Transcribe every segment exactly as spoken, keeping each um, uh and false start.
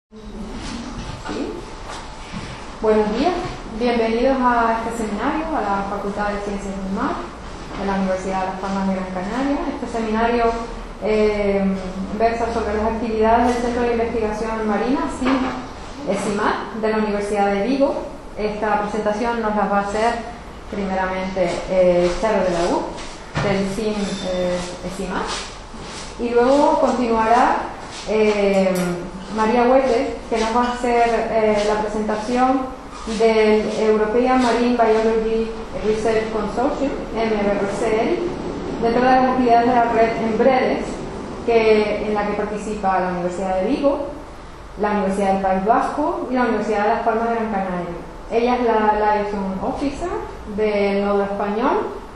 ¿Sí? Buenos días, bienvenidos a este seminario a la Facultad de Ciencias del Mar de la Universidad de Las Palmas de Gran Canaria. Este seminario eh, versa sobre las actividades del Centro de Investigación Marina, CIMAR, de la Universidad de Vigo. Esta presentación nos la va a hacer primeramente eh, Charo de la U, del CIM eh, CIMAR, y luego continuará eh, María Huete, que nos va a hacer eh, la presentación del European Marine Biology Research Consortium, M B R C L, de todas las actividades de la red EMBREDES, que, en la que participa la Universidad de Vigo, la Universidad del País Vasco y la Universidad de Las Palmas de Gran Canaria. Ella es la Liaison Officer del Nodo Español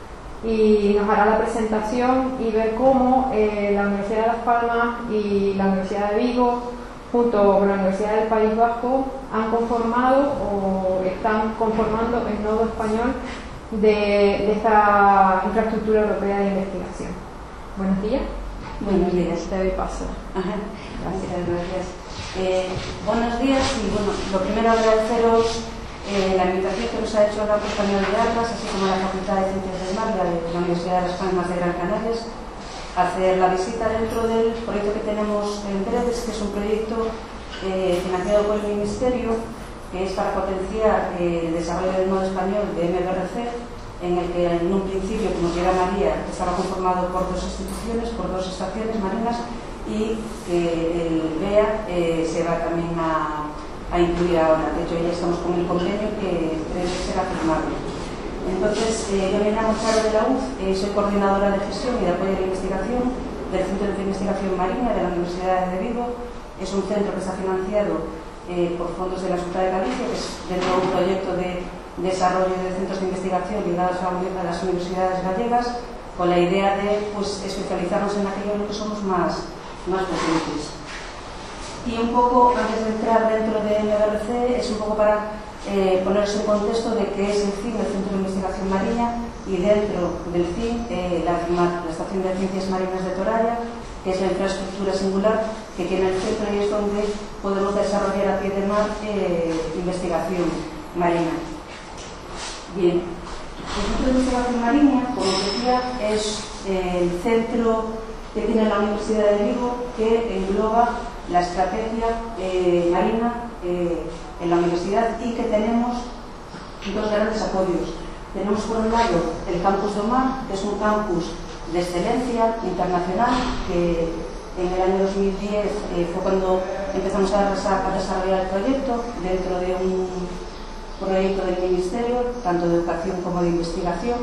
y nos hará la presentación y ver cómo eh, la Universidad de Las Palmas y la Universidad de Vigo, junto con la Universidad del País Vasco, han conformado o están conformando el Nodo Español de, de esta infraestructura europea de investigación. Buenos días. Buenos días. Te doy paso. Ajá. Gracias, gracias. Eh, buenos días y bueno, lo primero agradeceros eh, la invitación que nos ha hecho la Compañía de Armas, así como la Facultad de Ciencias del Mar de la Universidad de Las Palmas de Gran Canaria, hacer la visita dentro del proyecto que tenemos en EMBREDES, que es un proyecto eh, financiado por el Ministerio, que es para potenciar eh, el desarrollo del Nodo Español de M B R C, en el que en un principio, como dirá María, estaba conformado por dos instituciones, por dos estaciones marinas, y que el B E A eh, se va también a, a incluir ahora. De hecho, ya estamos con el convenio que debe ser afirmable. Entonces, eh, yo me llamo Charo de la U, eh, soy coordinadora de gestión y de apoyo a la investigación del Centro de Investigación Marina de la Universidad de Vigo. Es un centro que está financiado eh, por fondos de la Junta de Galicia, que es dentro de un proyecto de desarrollo de centros de investigación ligados a, a las universidades gallegas, con la idea de pues, especializarnos en aquello en lo que somos más, más potentes. Y un poco, antes de entrar dentro de M B R C, es un poco para Eh, ponerse en contexto de qué es el CIM, el Centro de Investigación Marina, y dentro del CIM eh, la CIMAR, la Estación de Ciencias Marinas de Toralla, que es la infraestructura singular que tiene el centro y es donde podemos desarrollar a pie de mar eh, investigación marina. Bien, el Centro de Investigación Marina, como decía, es eh, el centro que tiene la Universidad de Vigo, que engloba la estrategia eh, marina eh, en la universidad, y que tenemos dos grandes apoyos. Tenemos por un lado el Campus do Mar, que es un campus de excelencia internacional, que en el año dos mil diez eh, fue cuando empezamos a, a desarrollar el proyecto dentro de un proyecto del Ministerio, tanto de educación como de investigación,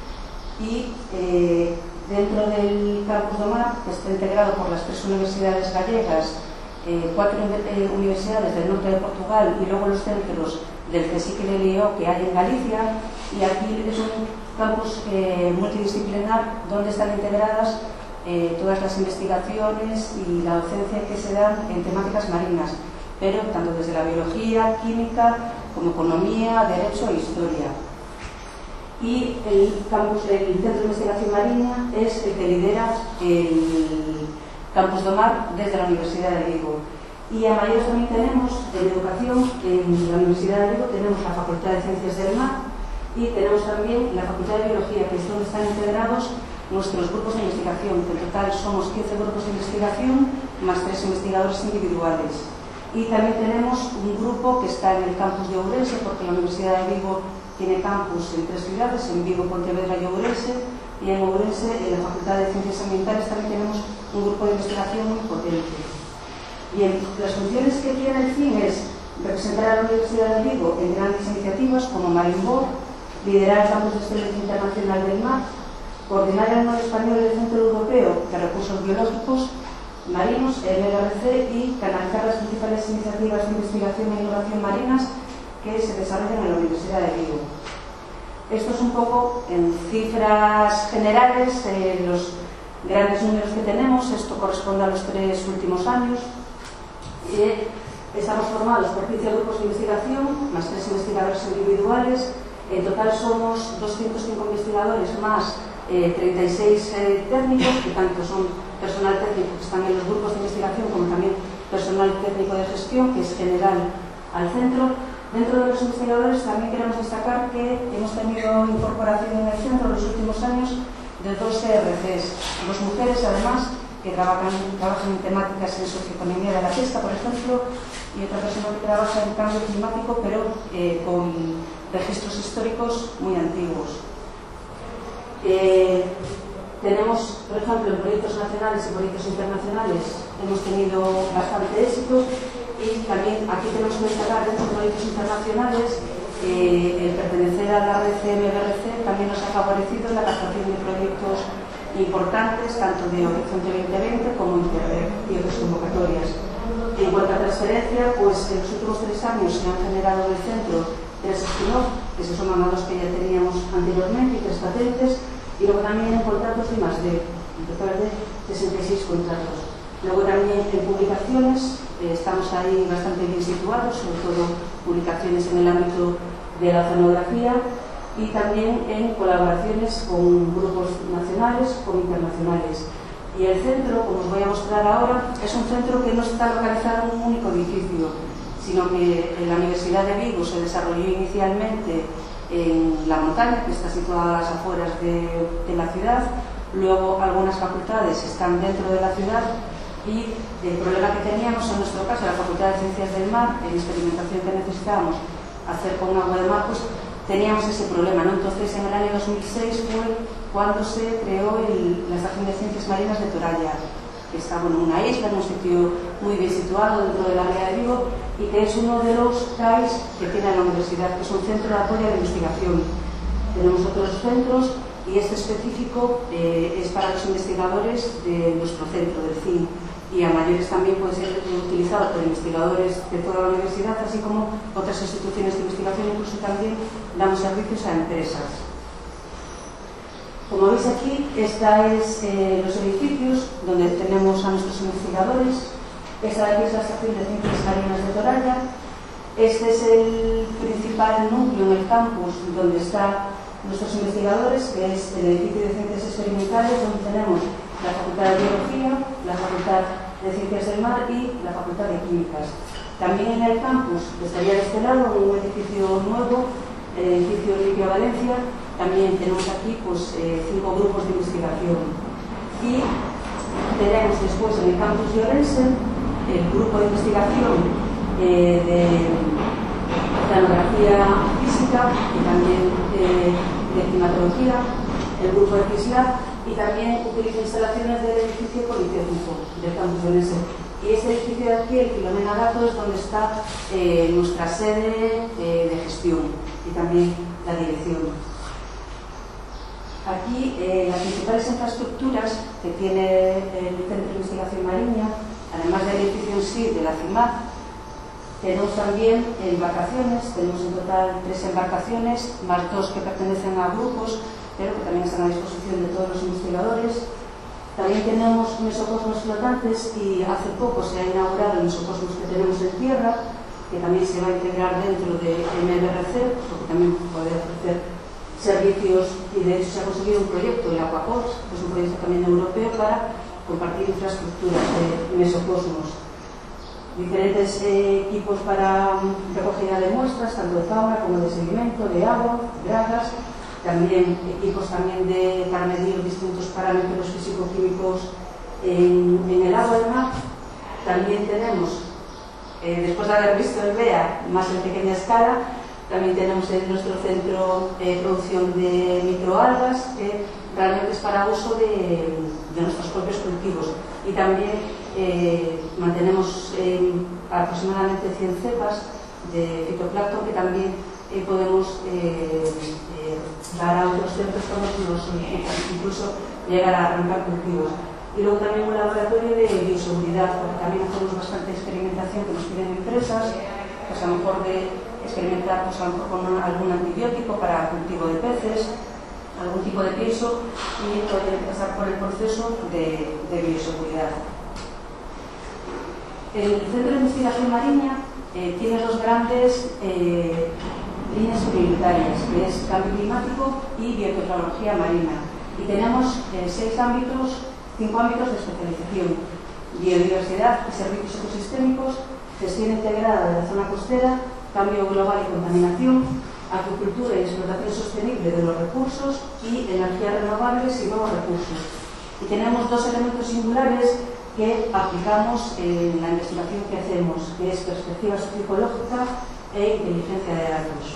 y eh, dentro del Campus do Mar, que está integrado por las tres universidades gallegas, Eh, cuatro eh, universidades del norte de Portugal y luego los centros del CSIC y del I E O que hay en Galicia, y aquí es un campus eh, multidisciplinar donde están integradas eh, todas las investigaciones y la docencia que se dan en temáticas marinas, pero tanto desde la biología, química, como economía, derecho e historia. Y el campus del Centro de Investigación Marina es el que lidera el Campus do Mar desde la Universidad de Vigo. Y a mayores también tenemos en educación, en la Universidad de Vigo tenemos la Facultad de Ciencias del Mar y tenemos también la Facultad de Biología, que es donde están integrados nuestros grupos de investigación, que en total somos quince grupos de investigación más tres investigadores individuales. Y también tenemos un grupo que está en el campus de Ourense, porque la Universidad de Vigo tiene campus en tres ciudades, en Vigo, Pontevedra y Ourense, y en Ourense, en la Facultad de Ciencias Ambientales, también tenemos un grupo de investigación muy potente. Bien, las funciones que tiene el CIM es representar a la Universidad de Vigo en grandes iniciativas como Marine Board, liderar el campus de excelencia internacional del mar, coordinar el Nodo Español del Centro Europeo de Recursos Biológicos Marinos, M B R C, y canalizar las principales iniciativas de investigación e innovación marinas que se desarrollan en la Universidad de Vigo. Esto es un poco en cifras generales, eh, los grandes números que tenemos. Esto corresponde a los tres últimos años. Eh, estamos formados por quince grupos de investigación, más tres investigadores individuales. En total somos doscientos cinco investigadores más eh, treinta y seis eh, técnicos, que tanto son personal técnico que están en los grupos de investigación como también personal personal técnico de gestión, que es general al centro. Dentro de los investigadores también queremos destacar que hemos tenido incorporación en el centro en los últimos años de dos C R Cs, dos mujeres además que trabajan, trabajan en temáticas en socioeconomía de la pesca, por ejemplo, y otra persona que trabaja en cambio climático, pero eh, con registros históricos muy antiguos. Eh, tenemos, por ejemplo, en proyectos nacionales y proyectos internacionales hemos tenido bastante éxito, y también aquí tenemos que destacar dentro de proyectos internacionales eh, el pertenecer a la red C M B R C también nos ha favorecido en la captación de proyectos importantes, tanto de Horizonte veinte veinte como Interreg y otras convocatorias. En cuanto a transferencia, pues en los últimos tres años se han generado en el centro tres spin-off, que se suman a dos que ya teníamos anteriormente, y tres patentes, y luego también en contratos de más de, en total de sesenta y seis contratos. Luego también en publicaciones, eh, estamos ahí bastante bien situados, sobre todo publicaciones en el ámbito de la oceanografía, y también en colaboraciones con grupos nacionales o internacionales. Y el centro, como os voy a mostrar ahora, es un centro que no está localizado en un único edificio, sino que en la Universidad de Vigo se desarrolló inicialmente en la montaña, que está situada a las afueras de, de la ciudad. Luego algunas facultades están dentro de la ciudad, y el problema que teníamos en nuestro caso, la Facultad de Ciencias del Mar, en experimentación que necesitábamos hacer con agua de mar, pues teníamos ese problema, ¿no? Entonces, en el año dos mil seis fue cuando se creó el, la Estación de Ciencias Marinas de Toralla, que está bueno, en una isla, en un sitio muy bien situado dentro del área de Vigo, y que es uno de los C A Is que tiene la universidad, que es un centro de apoyo a la investigación. Tenemos otros centros, y este específico eh, es para los investigadores de nuestro centro, del C I N, y a mayores también puede ser utilizado por investigadores de toda la universidad, así como otras instituciones de investigación. Incluso también damos servicios a empresas. Como veis aquí, esta es eh, los edificios donde tenemos a nuestros investigadores. Esta de aquí es la Estación de Ciencias Marinas de Toralla. Este es el principal núcleo en el campus donde están nuestros investigadores, que es el edificio de Ciencias Experimentales, donde tenemos la Facultad de Biología, la Facultad de Ciencias del Mar y la Facultad de Químicas. También en el campus, que estaría de este lado, en un edificio nuevo, el edificio Olivia Valencia, también tenemos aquí pues, eh, cinco grupos de investigación. Y tenemos después en el campus de Orense el grupo de investigación eh, de oceanografía física y también eh, de climatología, el grupo de CISLAB, y también utiliza instalaciones del edificio politécnico del campus de Orense. Y este edificio de aquí, el Filomena Gato, es donde está eh, nuestra sede eh, de gestión y también la dirección. Aquí eh, las principales infraestructuras que tiene el Centro de Investigación Marina, además del edificio en sí de la CIMAD, tenemos también embarcaciones. Tenemos en total tres embarcaciones, más dos que pertenecen a grupos, pero que también están a disposición de todos los investigadores. También tenemos mesocosmos flotantes, y hace poco se ha inaugurado el mesocosmos que tenemos en tierra, que también se va a integrar dentro de M B R C, porque también puede ofrecer servicios, y de hecho se ha conseguido un proyecto, el Aquapods, que es un proyecto también europeo para compartir infraestructuras de mesocosmos. Diferentes eh, equipos para recogida de muestras, tanto de fauna como de sedimento, de agua, dragas. También equipos también de, para medir distintos parámetros físico-químicos en, en el agua del mar. También tenemos, eh, después de haber visto el B E A más en pequeña escala, también tenemos en nuestro centro eh, producción de microalgas, que realmente es para uso de, de nuestros propios cultivos. Y también eh, mantenemos eh, aproximadamente cien cepas de fitoplancton que también eh, podemos eh, eh, dar a otros centros cuando nos solicitan, incluso llegar a arrancar cultivos. Y luego también un laboratorio de bioseguridad, porque también hacemos bastante experimentación que nos piden empresas, pues a lo mejor de experimentar pues a lo mejor con un, algún antibiótico para cultivo de peces, algún tipo de pienso, y poder pasar por el proceso de, de bioseguridad. El Centro de Investigación Marina eh, tiene dos grandes eh, líneas prioritarias, que es cambio climático y biotecnología marina. Y tenemos eh, seis ámbitos, cinco ámbitos de especialización. biodiversidad y servicios ecosistémicos, gestión integrada de la zona costera, cambio global y contaminación, acuicultura y explotación sostenible de los recursos y energías renovables y nuevos recursos. Y tenemos dos elementos singulares que aplicamos en la investigación que hacemos, que es perspectiva socioecológica e inteligencia de datos.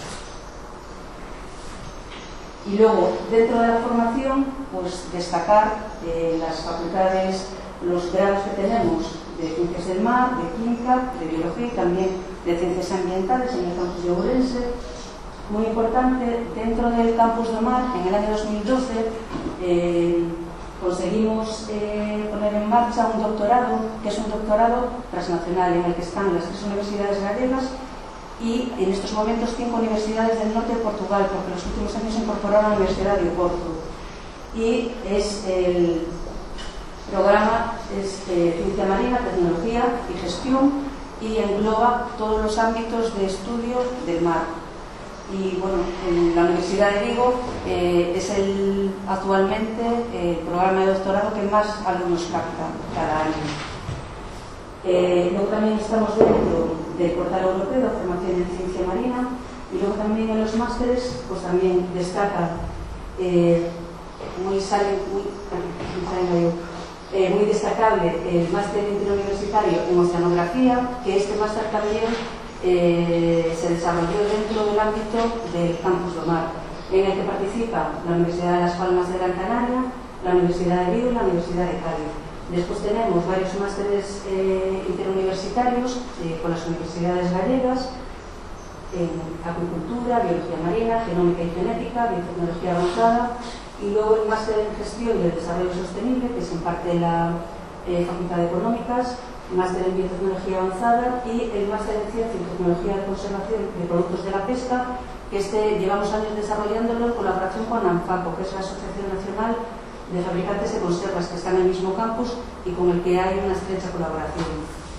Y luego, dentro de la formación, pues destacar eh, las facultades, los grados que tenemos de Ciencias del Mar, de Química, de Biología y también de Ciencias Ambientales en el campus de Ourense. Muy importante, dentro del campus de Mar, en el año dos mil doce, eh, conseguimos eh, poner en marcha un doctorado, que es un doctorado transnacional en el que están las tres universidades gallegas y en estos momentos cinco universidades del norte de Portugal, porque en los últimos años se incorporó a la Universidad de Oporto. Y es el programa es eh, Ciencia Marina, Tecnología y Gestión y engloba todos los ámbitos de estudio del mar. Y bueno, en la Universidad de Vigo eh, es el, actualmente el programa de doctorado que más alumnos capta cada año. Eh, luego también estamos dentro del portal europeo de formación en ciencia marina y luego también en los másteres pues también destaca eh, muy, sale, muy, muy, eh, muy destacable el máster interuniversitario en oceanografía, que este máster también eh, se desarrolló dentro del ámbito del campus de Mar, en el que participa la Universidad de Las Palmas de Gran Canaria, la Universidad de Vigo y la Universidad de Cádiz. Después tenemos varios másteres eh, interuniversitarios eh, con las universidades gallegas en acuicultura, biología marina, genómica y genética, biotecnología avanzada y luego el máster en gestión y el desarrollo sostenible que se imparte en la eh, Facultad de Económicas, el máster en biotecnología avanzada y el máster en ciencia y tecnología de conservación de productos de la pesca, que este llevamos años desarrollándolo en colaboración con ANFACO, que es la Asociación Nacional de Fabricantes de Conservas, que está en el mismo campus y con el que hay una estrecha colaboración.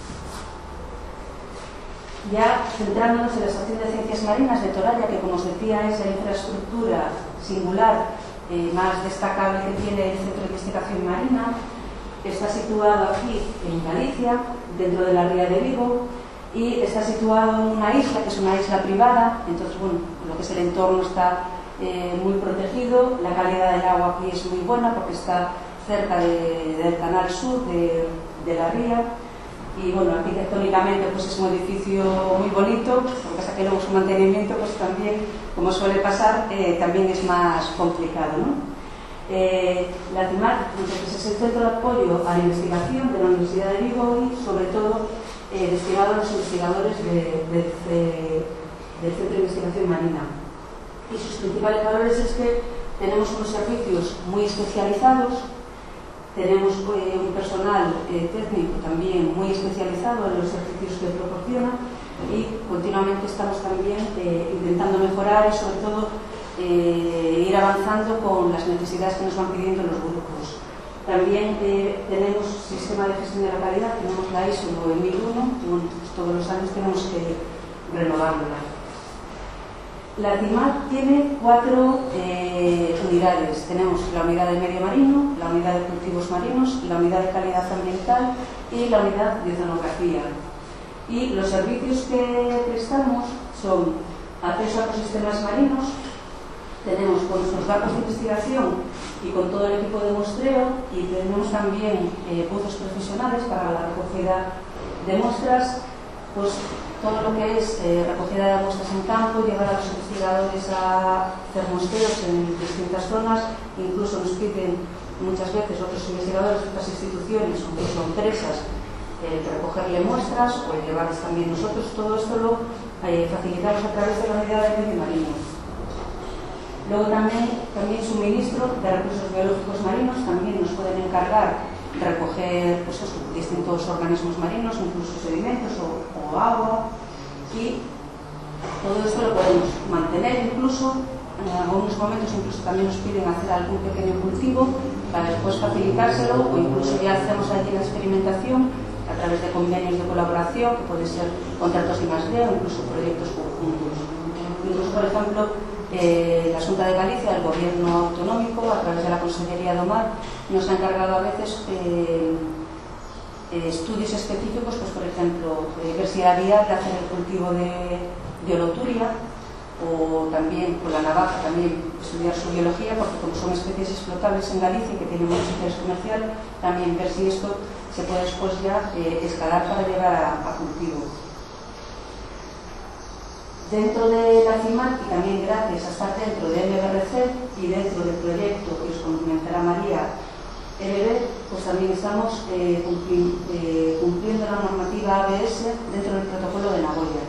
Ya centrándonos en la Estación de Ciencias Marinas de Toralla, que como os decía es la infraestructura singular eh, más destacable que tiene el Centro de Investigación Marina, está situado aquí en Galicia, dentro de la ría de Vigo, y está situado en una isla, que es una isla privada, entonces bueno, lo que es el entorno está Eh, muy protegido, la calidad del agua aquí es muy buena porque está cerca de, del canal sur de, de la ría y bueno, arquitectónicamente pues es un edificio muy bonito, lo que pasa que luego su mantenimiento pues también, como suele pasar, eh, también es más complicado, ¿no? Eh, la CIMAR pues, es el centro de apoyo a la investigación de la Universidad de Vigo y sobre todo eh, destinado a los investigadores de, de, de, del Centro de Investigación Marina. Y sus principales valores es que tenemos unos servicios muy especializados, tenemos eh, un personal eh, técnico también muy especializado en los servicios que proporciona y continuamente estamos también eh, intentando mejorar y sobre todo eh, ir avanzando con las necesidades que nos van pidiendo los grupos. También eh, tenemos sistema de gestión de la calidad, tenemos la I S O nueve mil uno, y bueno, pues todos los años tenemos que renovarla. La CIMAR tiene cuatro eh, unidades. Tenemos la unidad de medio marino, la unidad de cultivos marinos, la unidad de calidad ambiental y la unidad de oceanografía. Y los servicios que prestamos son acceso a ecosistemas marinos, tenemos con nuestros barcos de investigación y con todo el equipo de muestreo y tenemos también eh, buzos profesionales para la recogida de muestras, pues todo lo que es eh, recogida de muestras en campo, llevar a los investigadores a hacer muestreos en distintas zonas, incluso nos piden muchas veces otros investigadores de otras instituciones o incluso empresas eh, recogerle muestras o llevarles también nosotros. Todo esto lo eh, facilitamos a través de la unidad de medio marino. Luego también, también suministro de recursos biológicos marinos, también nos pueden encargar recoger pues eso, distintos organismos marinos, incluso sedimentos o, o agua, y todo esto lo podemos mantener, incluso en algunos momentos incluso también nos piden hacer algún pequeño cultivo para después facilitárselo o incluso ya hacemos aquí la experimentación a través de convenios de colaboración que pueden ser contratos I más D o incluso proyectos conjuntos. Incluso, por ejemplo, Eh, la Xunta de Galicia, el Gobierno Autonómico, a través de la Consellería do Mar, nos ha encargado a veces eh, eh, estudios específicos, pues por ejemplo, eh, ver si había que hacer el cultivo de, de oloturia, o también con la navaja también estudiar su biología, porque como son especies explotables en Galicia que tienen mucho interés comercial, también ver si esto se puede después ya eh, escalar para llevar a, a cultivo. Dentro de la CIMAC, y también gracias a estar dentro de M B R C y dentro del proyecto que os comentará María L B, pues también estamos eh, cumpli eh, cumpliendo la normativa A B S dentro del protocolo de Nagoya.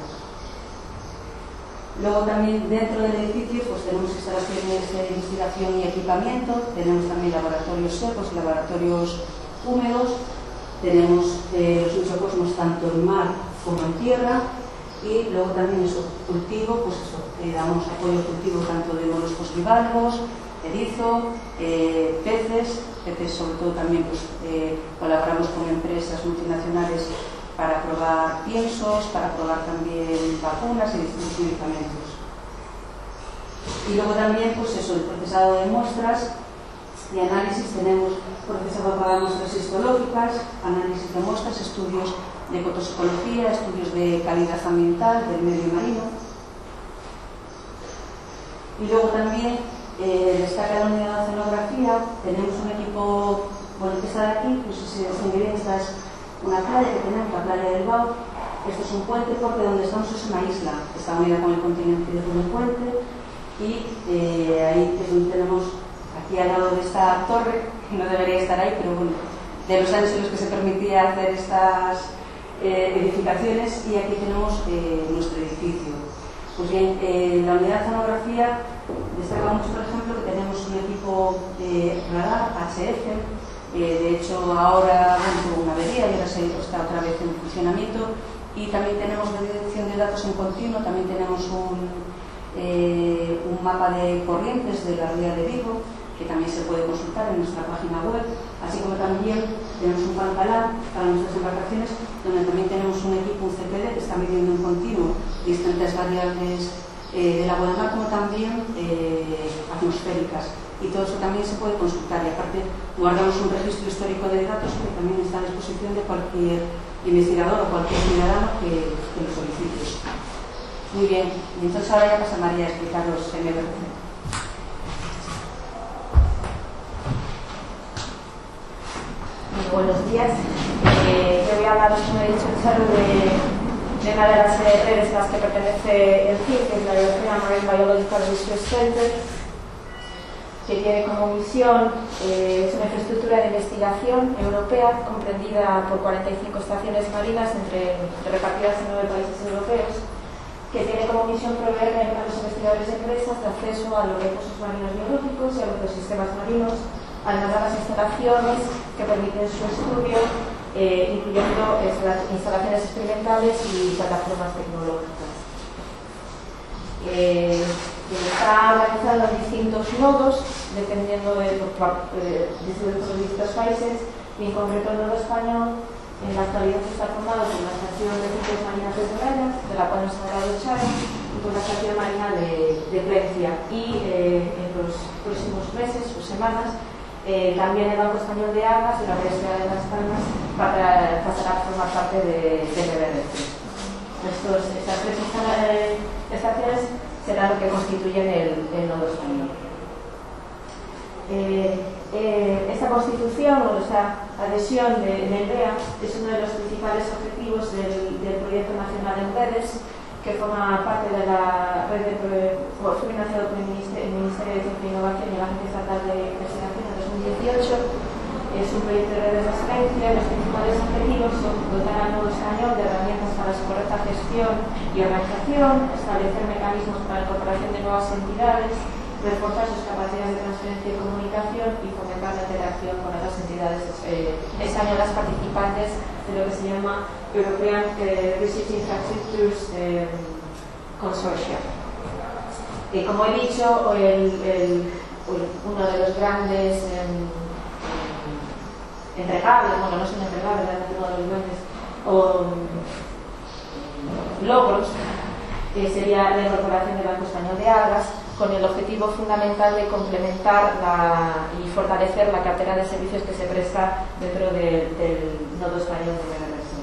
Luego también dentro del edificio pues tenemos instalaciones de investigación y equipamiento, tenemos también laboratorios secos y laboratorios húmedos, tenemos eh, los microcosmos tanto en mar como en tierra, y luego también eso, cultivo, pues eso, eh, damos apoyo al cultivo tanto de moluscos bivalvos, erizo, eh, peces, peces sobre todo también pues, eh, colaboramos con empresas multinacionales para probar piensos, para probar también vacunas y distintos medicamentos. Y luego también, pues eso, el procesado de muestras y análisis, tenemos procesado para muestras histológicas, análisis de muestras, estudios de ecotoxicología, estudios de calidad ambiental del medio marino. Y luego también eh, destaca la unidad de oceanografía, tenemos un equipo, bueno, que está de aquí, pues si se distingue bien, esta es una playa que tenemos, la playa del Bau. Esto es un puente porque donde estamos es una isla, está unida con el continente de un puente, y eh, ahí es donde tenemos, aquí al lado de esta torre, que no debería estar ahí, pero bueno, de los años en los que se permitía hacer estas eh, edificaciones, y aquí tenemos eh, nuestro edificio. Pues bien, eh, la unidad de oceanografía destaca mucho, por ejemplo, que tenemos un equipo de radar H F. Eh, de hecho, ahora bueno, tuvo una avería y ahora se está otra vez en funcionamiento, y también tenemos la detección de datos en continuo, también tenemos un, eh, un mapa de corrientes de la ría de Vigo, que también se puede consultar en nuestra página web, así como también tenemos un Pancalá para nuestras embarcaciones, donde también tenemos un equipo, un C P D, que está midiendo en continuo distintas variables eh, del agua de mar, como también eh, atmosféricas. Y todo eso también se puede consultar, y aparte guardamos un registro histórico de datos que también está a disposición de cualquier investigador o cualquier ciudadano que, que lo solicite. Muy bien, y entonces ahora ya pasa María a explicaros M B R C. Muy buenos días. Eh, yo voy a hablaros, como he dicho, Charo, de, de una de las redes a las que pertenece el C I R, que es la European Marine Biological Research Center, que tiene como misión, eh, es una infraestructura de investigación europea comprendida por cuarenta y cinco estaciones marinas entre, repartidas en nueve países europeos, que tiene como misión proveer a los investigadores de empresas de acceso a los recursos marinos biológicos y a los ecosistemas marinos, además de las instalaciones que permiten su estudio, eh, incluyendo instalaciones experimentales y plataformas tecnológicas. Eh, Está organizado en distintos nodos, dependiendo de los distintos países, y en concreto el nodo español en la actualidad está formado por la estación de ciencias marinas de Torrellas, de la cual nos ha hablado Charo, y por la estación marina de, de Plencia. Y eh, en los próximos meses o semanas eh, también el Banco Español de Aguas y la Universidad de Las Palmas para, pasará a formar parte de, de M B R C. Estos, estas tres estaciones será lo que constituyen el, el nodo español. Eh, eh, esta constitución, o esa adhesión de, de E A es uno de los principales objetivos del, del Proyecto Nacional en Redes, que forma parte de la red de fue financiado por el Ministerio, el Ministerio de Ciencia e Innovación y la Agencia Estatal de Investigación en dos mil dieciocho. Es un proyecto de redes de excelencia. Los principales objetivos son dotar al nodo español de herramientas para su correcta gestión y organización, establecer mecanismos para la incorporación de nuevas entidades, reforzar sus capacidades de transferencia y comunicación y fomentar la interacción con otras entidades eh, españolas participantes de lo que se llama European eh, Research Infrastructures eh, Consortium. Eh, como he dicho, el, el, uno de los grandes eh, entregables, bueno, no son entregables, realmente uno de los grandes o, logros eh, sería la incorporación del Banco Español de Algas, con el objetivo fundamental de complementar la, y fortalecer la cartera de servicios que se presta dentro de, del nodo español de M B R C.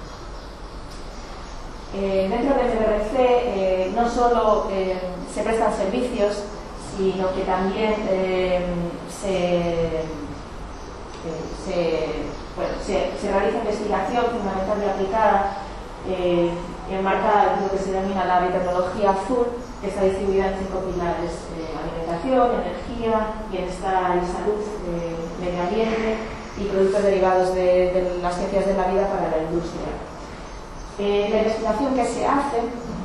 Eh, dentro de M B R C eh, no solo eh, se prestan servicios, sino que también eh, se, eh, se, bueno, se, se realiza investigación fundamental y aplicada eh, enmarcada en lo que se denomina la biotecnología azul, que está distribuida en cinco pilares: eh, alimentación, energía, bienestar y salud, eh, medio ambiente y productos derivados de, de las ciencias de la vida para la industria. Eh, la investigación que se hace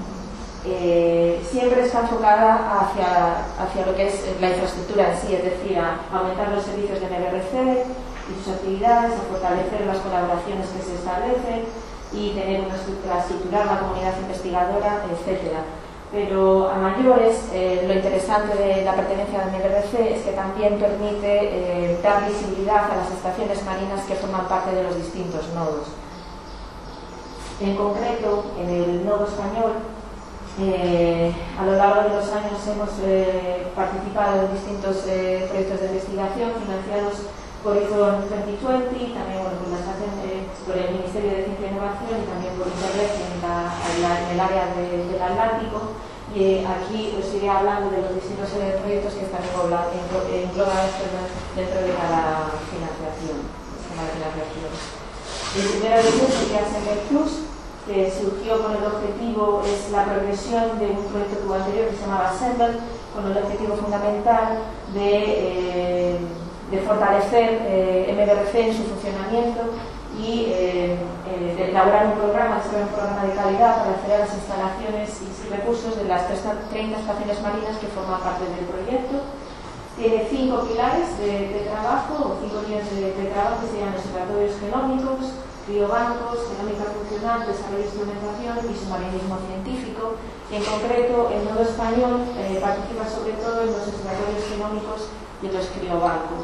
eh, siempre está enfocada hacia, hacia lo que es la infraestructura en sí, es decir, a aumentar los servicios de M B R C y sus actividades, a fortalecer las colaboraciones que se establecen y tener una estructura, estructurar la comunidad investigadora, etcétera. Pero a mayores, eh, lo interesante de la pertenencia de M B R C es que también permite eh, dar visibilidad a las estaciones marinas que forman parte de los distintos nodos. En concreto, en el nodo español, eh, a lo largo de los años hemos eh, participado en distintos eh, proyectos de investigación financiados por Horizon dos mil veinte, también bueno, por, la estación, eh, por el Ministerio de Ciencia e Innovación y también por Interreg en, la, en, la, en el área de, del Atlántico. Y eh, aquí os iré hablando de los distintos eh, proyectos que están englobados dentro de cada financiación, esquema de financiación. El primero de ellos es Assemble Plus, que surgió con el objetivo, es la progresión de un proyecto que hubo anterior que se llamaba Assemble, con el objetivo fundamental de, eh, de fortalecer eh, M B R C en su funcionamiento y eh, eh, de elaborar un programa, desarrollar un programa de calidad para acceder a las instalaciones y recursos de las treinta estaciones marinas que forman parte del proyecto. Tiene cinco pilares de, de trabajo, o cinco líneas de, de trabajo que se llaman observatorios genómicos, criobancos, genómica funcional, desarrollo de instrumentación y submarinismo científico. Y en concreto, el nodo español eh, participa sobre todo en los observatorios genómicos y en los criobancos.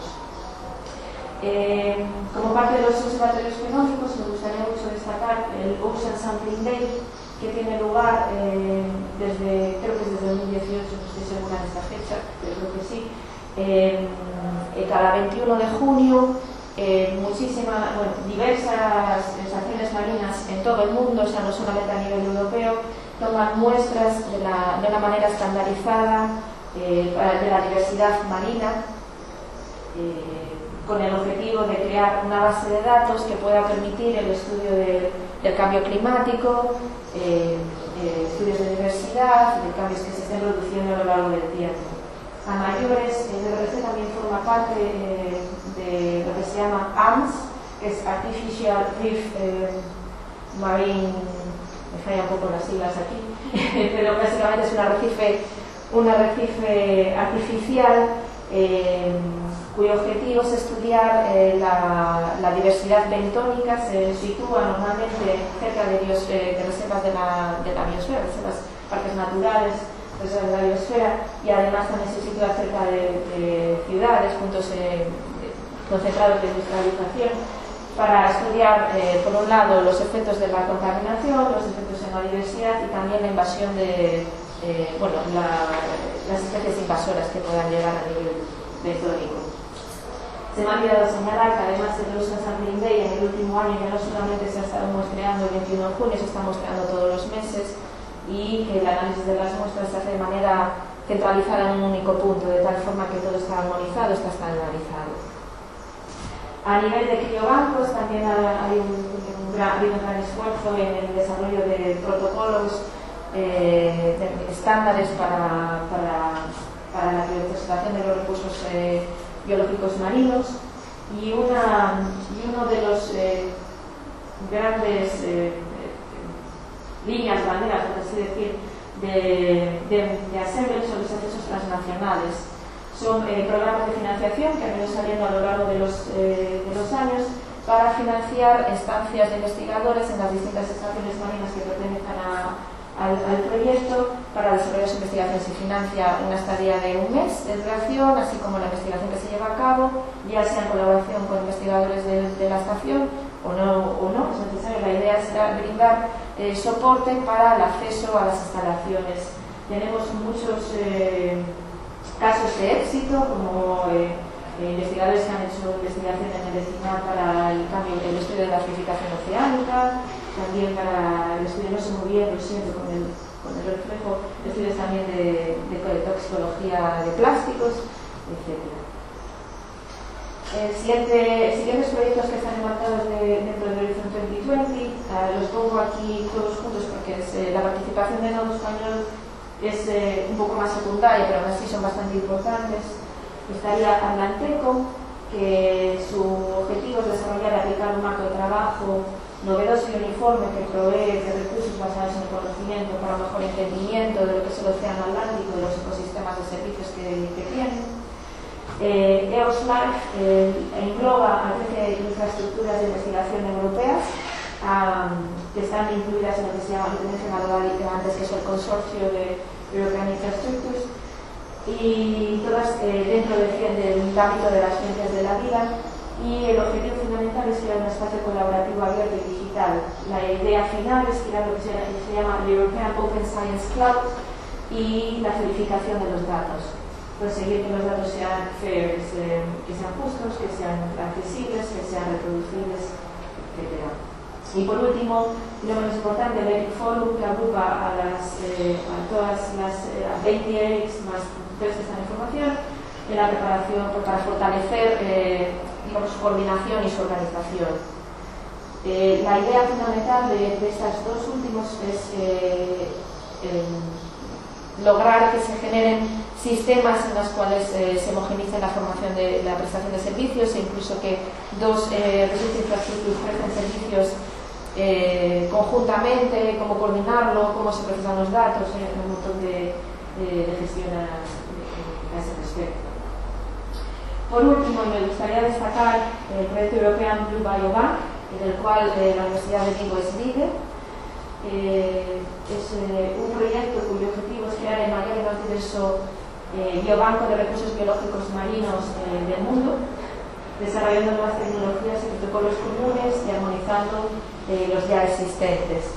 Eh, como parte de los observatorios genómicos, me gustaría mucho destacar el Ocean Sampling Day, que tiene lugar eh, desde, creo que es desde dos mil dieciocho, no estoy segura de esta fecha, pero creo que sí, eh, cada veintiuno de junio. Eh, muchísimas, bueno, diversas estaciones marinas en todo el mundo, o sea, no solamente a nivel europeo, toman muestras de, la, de una manera estandarizada eh, de la diversidad marina, eh, con el objetivo de crear una base de datos que pueda permitir el estudio de, del cambio climático, eh, eh, estudios de diversidad, de cambios que se estén produciendo a lo largo del tiempo. A mayores, el M B R C también forma parte eh, de lo que se llama A R M S, que es Artificial Reef eh, Marine, me falla un poco las siglas aquí, pero básicamente es un arrecife, un arrecife artificial eh, cuyo objetivo es estudiar eh, la, la diversidad bentónica. Se sitúa normalmente cerca de, bios, eh, de reservas de la, de la biosfera, reservas, parques naturales, reservas de la biosfera, y además también se sitúa cerca de, de ciudades, puntos eh, concentrados de industrialización, para estudiar, eh, por un lado, los efectos de la contaminación, los efectos en la diversidad y también la invasión de, eh, bueno, la, las especies invasoras que puedan llegar a nivel bentónico. Se me ha olvidado señalar que además del Ocean Sampling Day, en el último año ya no solamente se ha estado muestreando el veintiuno de junio, se está muestreando todos los meses, y que el análisis de las muestras se hace de manera centralizada en un único punto, de tal forma que todo está armonizado, está estandarizado. A nivel de criobancos también hay un, un gran, ha habido un gran esfuerzo en el desarrollo de protocolos, eh, de estándares para, para, para la preservación de los recursos eh, biológicos marinos, y, una, y uno de los eh, grandes eh, líneas, banderas, por así decir, de, de, de Assemble son los accesos transnacionales. Son eh, programas de financiación que han ido saliendo a lo largo de los, eh, de los años para financiar estancias de investigadores en las distintas estaciones marinas que pertenecen a, al, al proyecto. Para desarrollar su investigación se financia una estadía de un mes de duración, así como la investigación que se lleva a cabo, ya sea en colaboración con investigadores de, de la estación o no, o no es necesario. La idea es brindar eh, soporte para el acceso a las instalaciones tenemos muchos eh, casos de éxito, como eh, investigadores que han hecho investigación en medicina para el cambio, el estudio de la acidificación oceánica, también para el estudio, no sé muy bien, lo siento con el, con el reflejo, estudios también de, de, de toxicología de plásticos, etcétera. El siguiente, siguientes proyectos que están enmarcados de, dentro del Horizon dos mil veinte, uh, los pongo aquí todos juntos porque es, eh, la participación de Nodo Español es eh, un poco más secundaria, pero aún así son bastante importantes. Estaría Atlanteco, que su objetivo es desarrollar y aplicar un marco de trabajo novedoso y uniforme que provee de recursos basados en el conocimiento para un mejor entendimiento de lo que es el océano Atlántico y los ecosistemas de servicios que, que tienen. Eh, E O S Life eh, engloba a trece infraestructuras de investigación europeas um, que están incluidas en lo que se llama, lo que he mencionado antes, que es el consorcio de European Infrastructures, y todas eh, dentro de, del ámbito de las ciencias de la vida, y el objetivo fundamental es crear un espacio colaborativo abierto y digital. La idea final es crear lo que se, se llama el European Open Science Cloud y la verificación de los datos. Conseguir que los datos sean fair, que sean, que sean justos, que sean accesibles, que sean reproducibles, etcétera. Y por último, y lo menos importante, el ERIC Forum, que agrupa a, las, eh, a todas las eh, veinte E R I Cs más tres que están en formación en la preparación para fortalecer eh, digamos, su coordinación y su organización. Eh, la idea fundamental de, de estas dos últimos es eh, eh, lograr que se generen sistemas en los cuales eh, se homogenice la formación de la prestación de servicios e incluso que dos eh, infraestructuras presten servicios eh, conjuntamente, cómo coordinarlo, cómo se procesan los datos, eh, un montón de, de, de gestión a, a ese respecto. Por último, me gustaría destacar el proyecto European Blue Biobank, en el cual eh, la Universidad de Vigo es líder. Eh, es eh, un proyecto cuyo objetivo es crear el mayor y más diverso eh, biobanco de recursos biológicos marinos eh, del mundo, desarrollando nuevas tecnologías y protocolos comunes y armonizando eh, los ya existentes.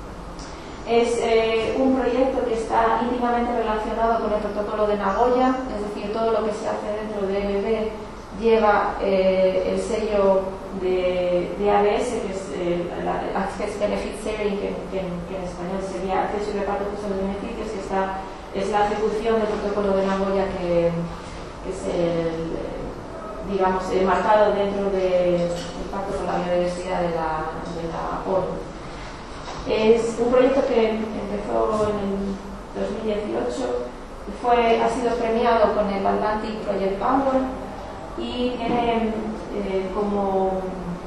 Es eh, un proyecto que está íntimamente relacionado con el protocolo de Nagoya, es decir, todo lo que se hace dentro de E B B lleva eh, el sello de, de A B S, que es eh, la Access Benefit Sharing, que, que, que en español sería acceso y reparto justo de los beneficios, que está, es la ejecución del protocolo de Nagoya, que, que es el, digamos, el marcado dentro del de pacto con la biodiversidad de la, de la ONU. Es un proyecto que empezó en el dos mil dieciocho, fue, ha sido premiado con el Atlantic Project Power y tiene eh, como,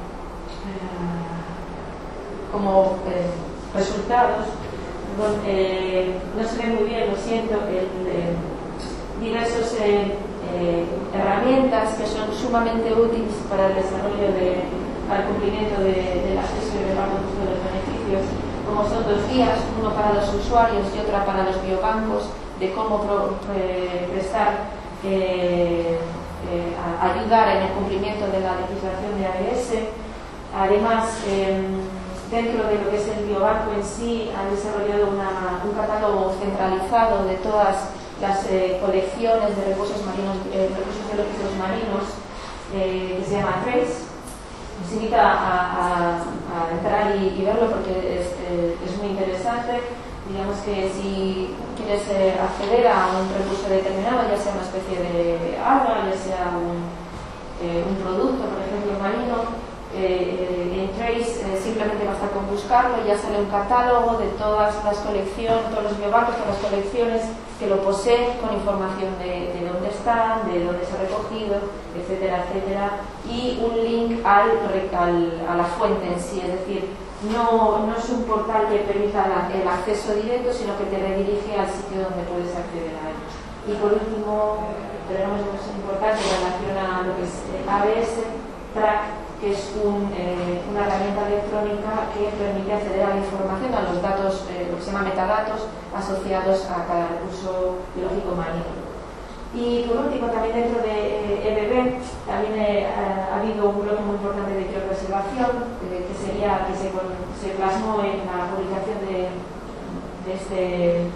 eh, como eh, resultados, don, eh, no se ve muy bien, lo siento, el, eh, diversas eh, eh, herramientas que son sumamente útiles para el desarrollo, de, para el cumplimiento de, del acceso y reparto de los beneficios, como son dos guías, uno para los usuarios y otra para los biobancos, de cómo pro, pre, prestar, eh, eh, a, ayudar en el cumplimiento de la legislación de A B S. Además, eh, dentro de lo que es el biobanco en sí, han desarrollado una, un catálogo centralizado de todas las eh, colecciones de recursos marinos, eh, recursos biológicos marinos, eh, que se llama TRACE. Os invito a, a, a entrar y, y verlo porque es, eh, es muy interesante. Digamos que si quieres eh, acceder a un recurso determinado, ya sea una especie de alga, ya sea un, eh, un producto, por ejemplo, marino, eh, eh, en Trace eh, simplemente basta con buscarlo, ya sale un catálogo de todas las colecciones, todos los biobancos, todas las colecciones que lo poseen, con información de, de dónde están, de dónde se ha recogido, etcétera, etcétera, y un link al, al, a la fuente en sí, es decir, no, no es un portal que permita la, el acceso directo, sino que te redirige al sitio donde puedes acceder a él. Y por último, pero no menos importante, en relación a lo que es A B S, Track, que es un, eh, una herramienta electrónica que permite acceder a la información, a los datos, eh, lo que se llama metadatos, asociados a cada recurso biológico marino. Y por último, también dentro de eh, E B B, también eh, ha habido un bloque muy importante de criopreservación, eh, que sería que se, se plasmó en la publicación de, de este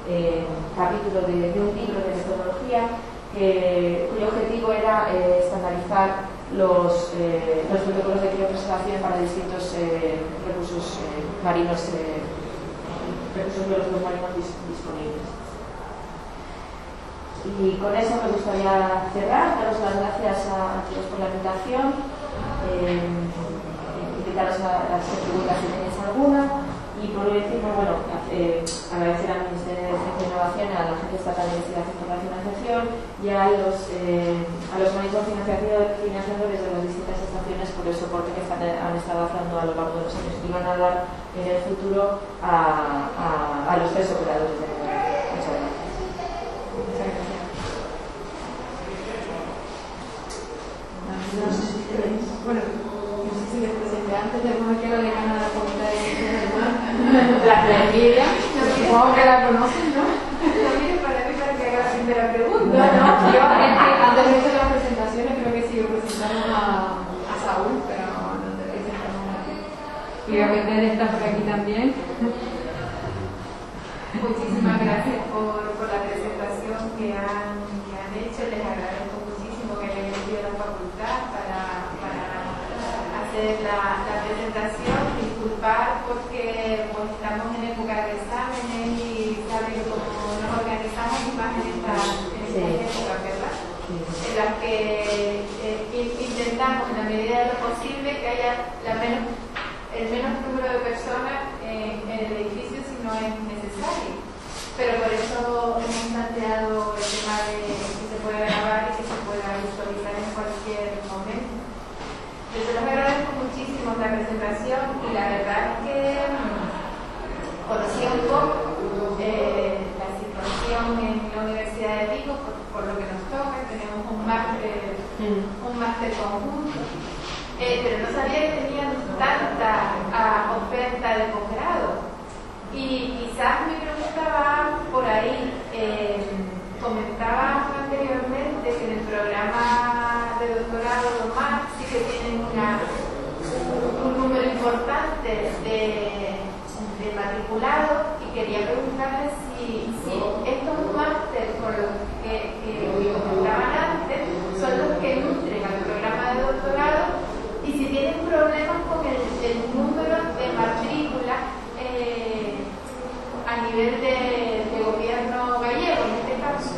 eh, capítulo de, de un libro de metodología que, cuyo objetivo era eh, estandarizar los, eh, los protocolos de criopreservación para distintos eh, recursos eh, marinos, eh, recursos biológicos marinos dis disponibles. Y con eso me gustaría cerrar, daros las gracias a, a todos por la invitación, eh, invitaros a, a hacer preguntas si tenéis alguna. Y por último, bueno, eh, agradecer al Ministerio de Ciencia e Innovación, a la Agencia Estatal de Investigación por la Financiación y a los, eh, a los organismos financiadores de las distintas estaciones por el soporte que están, han estado dando a lo largo de los años y van a dar en el futuro a, a, a los tres operadores de negocio. Muchas gracias. Muchas gracias. Bueno, no sé si les presenté antes, tenemos aquí a la decana de la Facultad de Ciencias del Mar, la Emilia, supongo que la conocen, ¿no? No mire para mí para que haga la primera pregunta. No, no, yo antes de hacer las presentaciones creo que sí lo presentamos a, a Saúl, pero no te presentamos a ti. Y obviamente él está por aquí también. Muchísimas gracias por, por la presentación que han, que han hecho. Les agradezco muchísimo que hayan venido a la facultad para, para hacer la, la presentación. Disculpar porque pues, estamos en época de exámenes y saben cómo nos organizamos y más en esta, en esta sí. época, ¿verdad? Sí. En las que eh, intentamos en la medida de lo posible que haya la menos, el menos número de personas en, en el edificio si no es necesario. Pero por eso hemos planteado el tema de que se pueda grabar y que se pueda visualizar en cualquier momento. Les agradezco muchísimo la presentación y la verdad es que um, conocí un poco eh, la situación en la Universidad de Vigo por, por lo que nos toca. Tenemos un máster, mm. un máster conjunto, eh, pero no sabía que tenían tanta uh, oferta de posgrado. Y quizás mi pregunta va por ahí. Eh, comentaba anteriormente que en el programa de doctorado de OMAC sí que tienen una, un, un número importante de, de matriculados y quería preguntarle si, si estos másteres con los que, que comentaban antes son los que nutren al programa de doctorado y si tienen problemas con el, el número de matrículas eh, a nivel de, de gobierno gallego en este caso.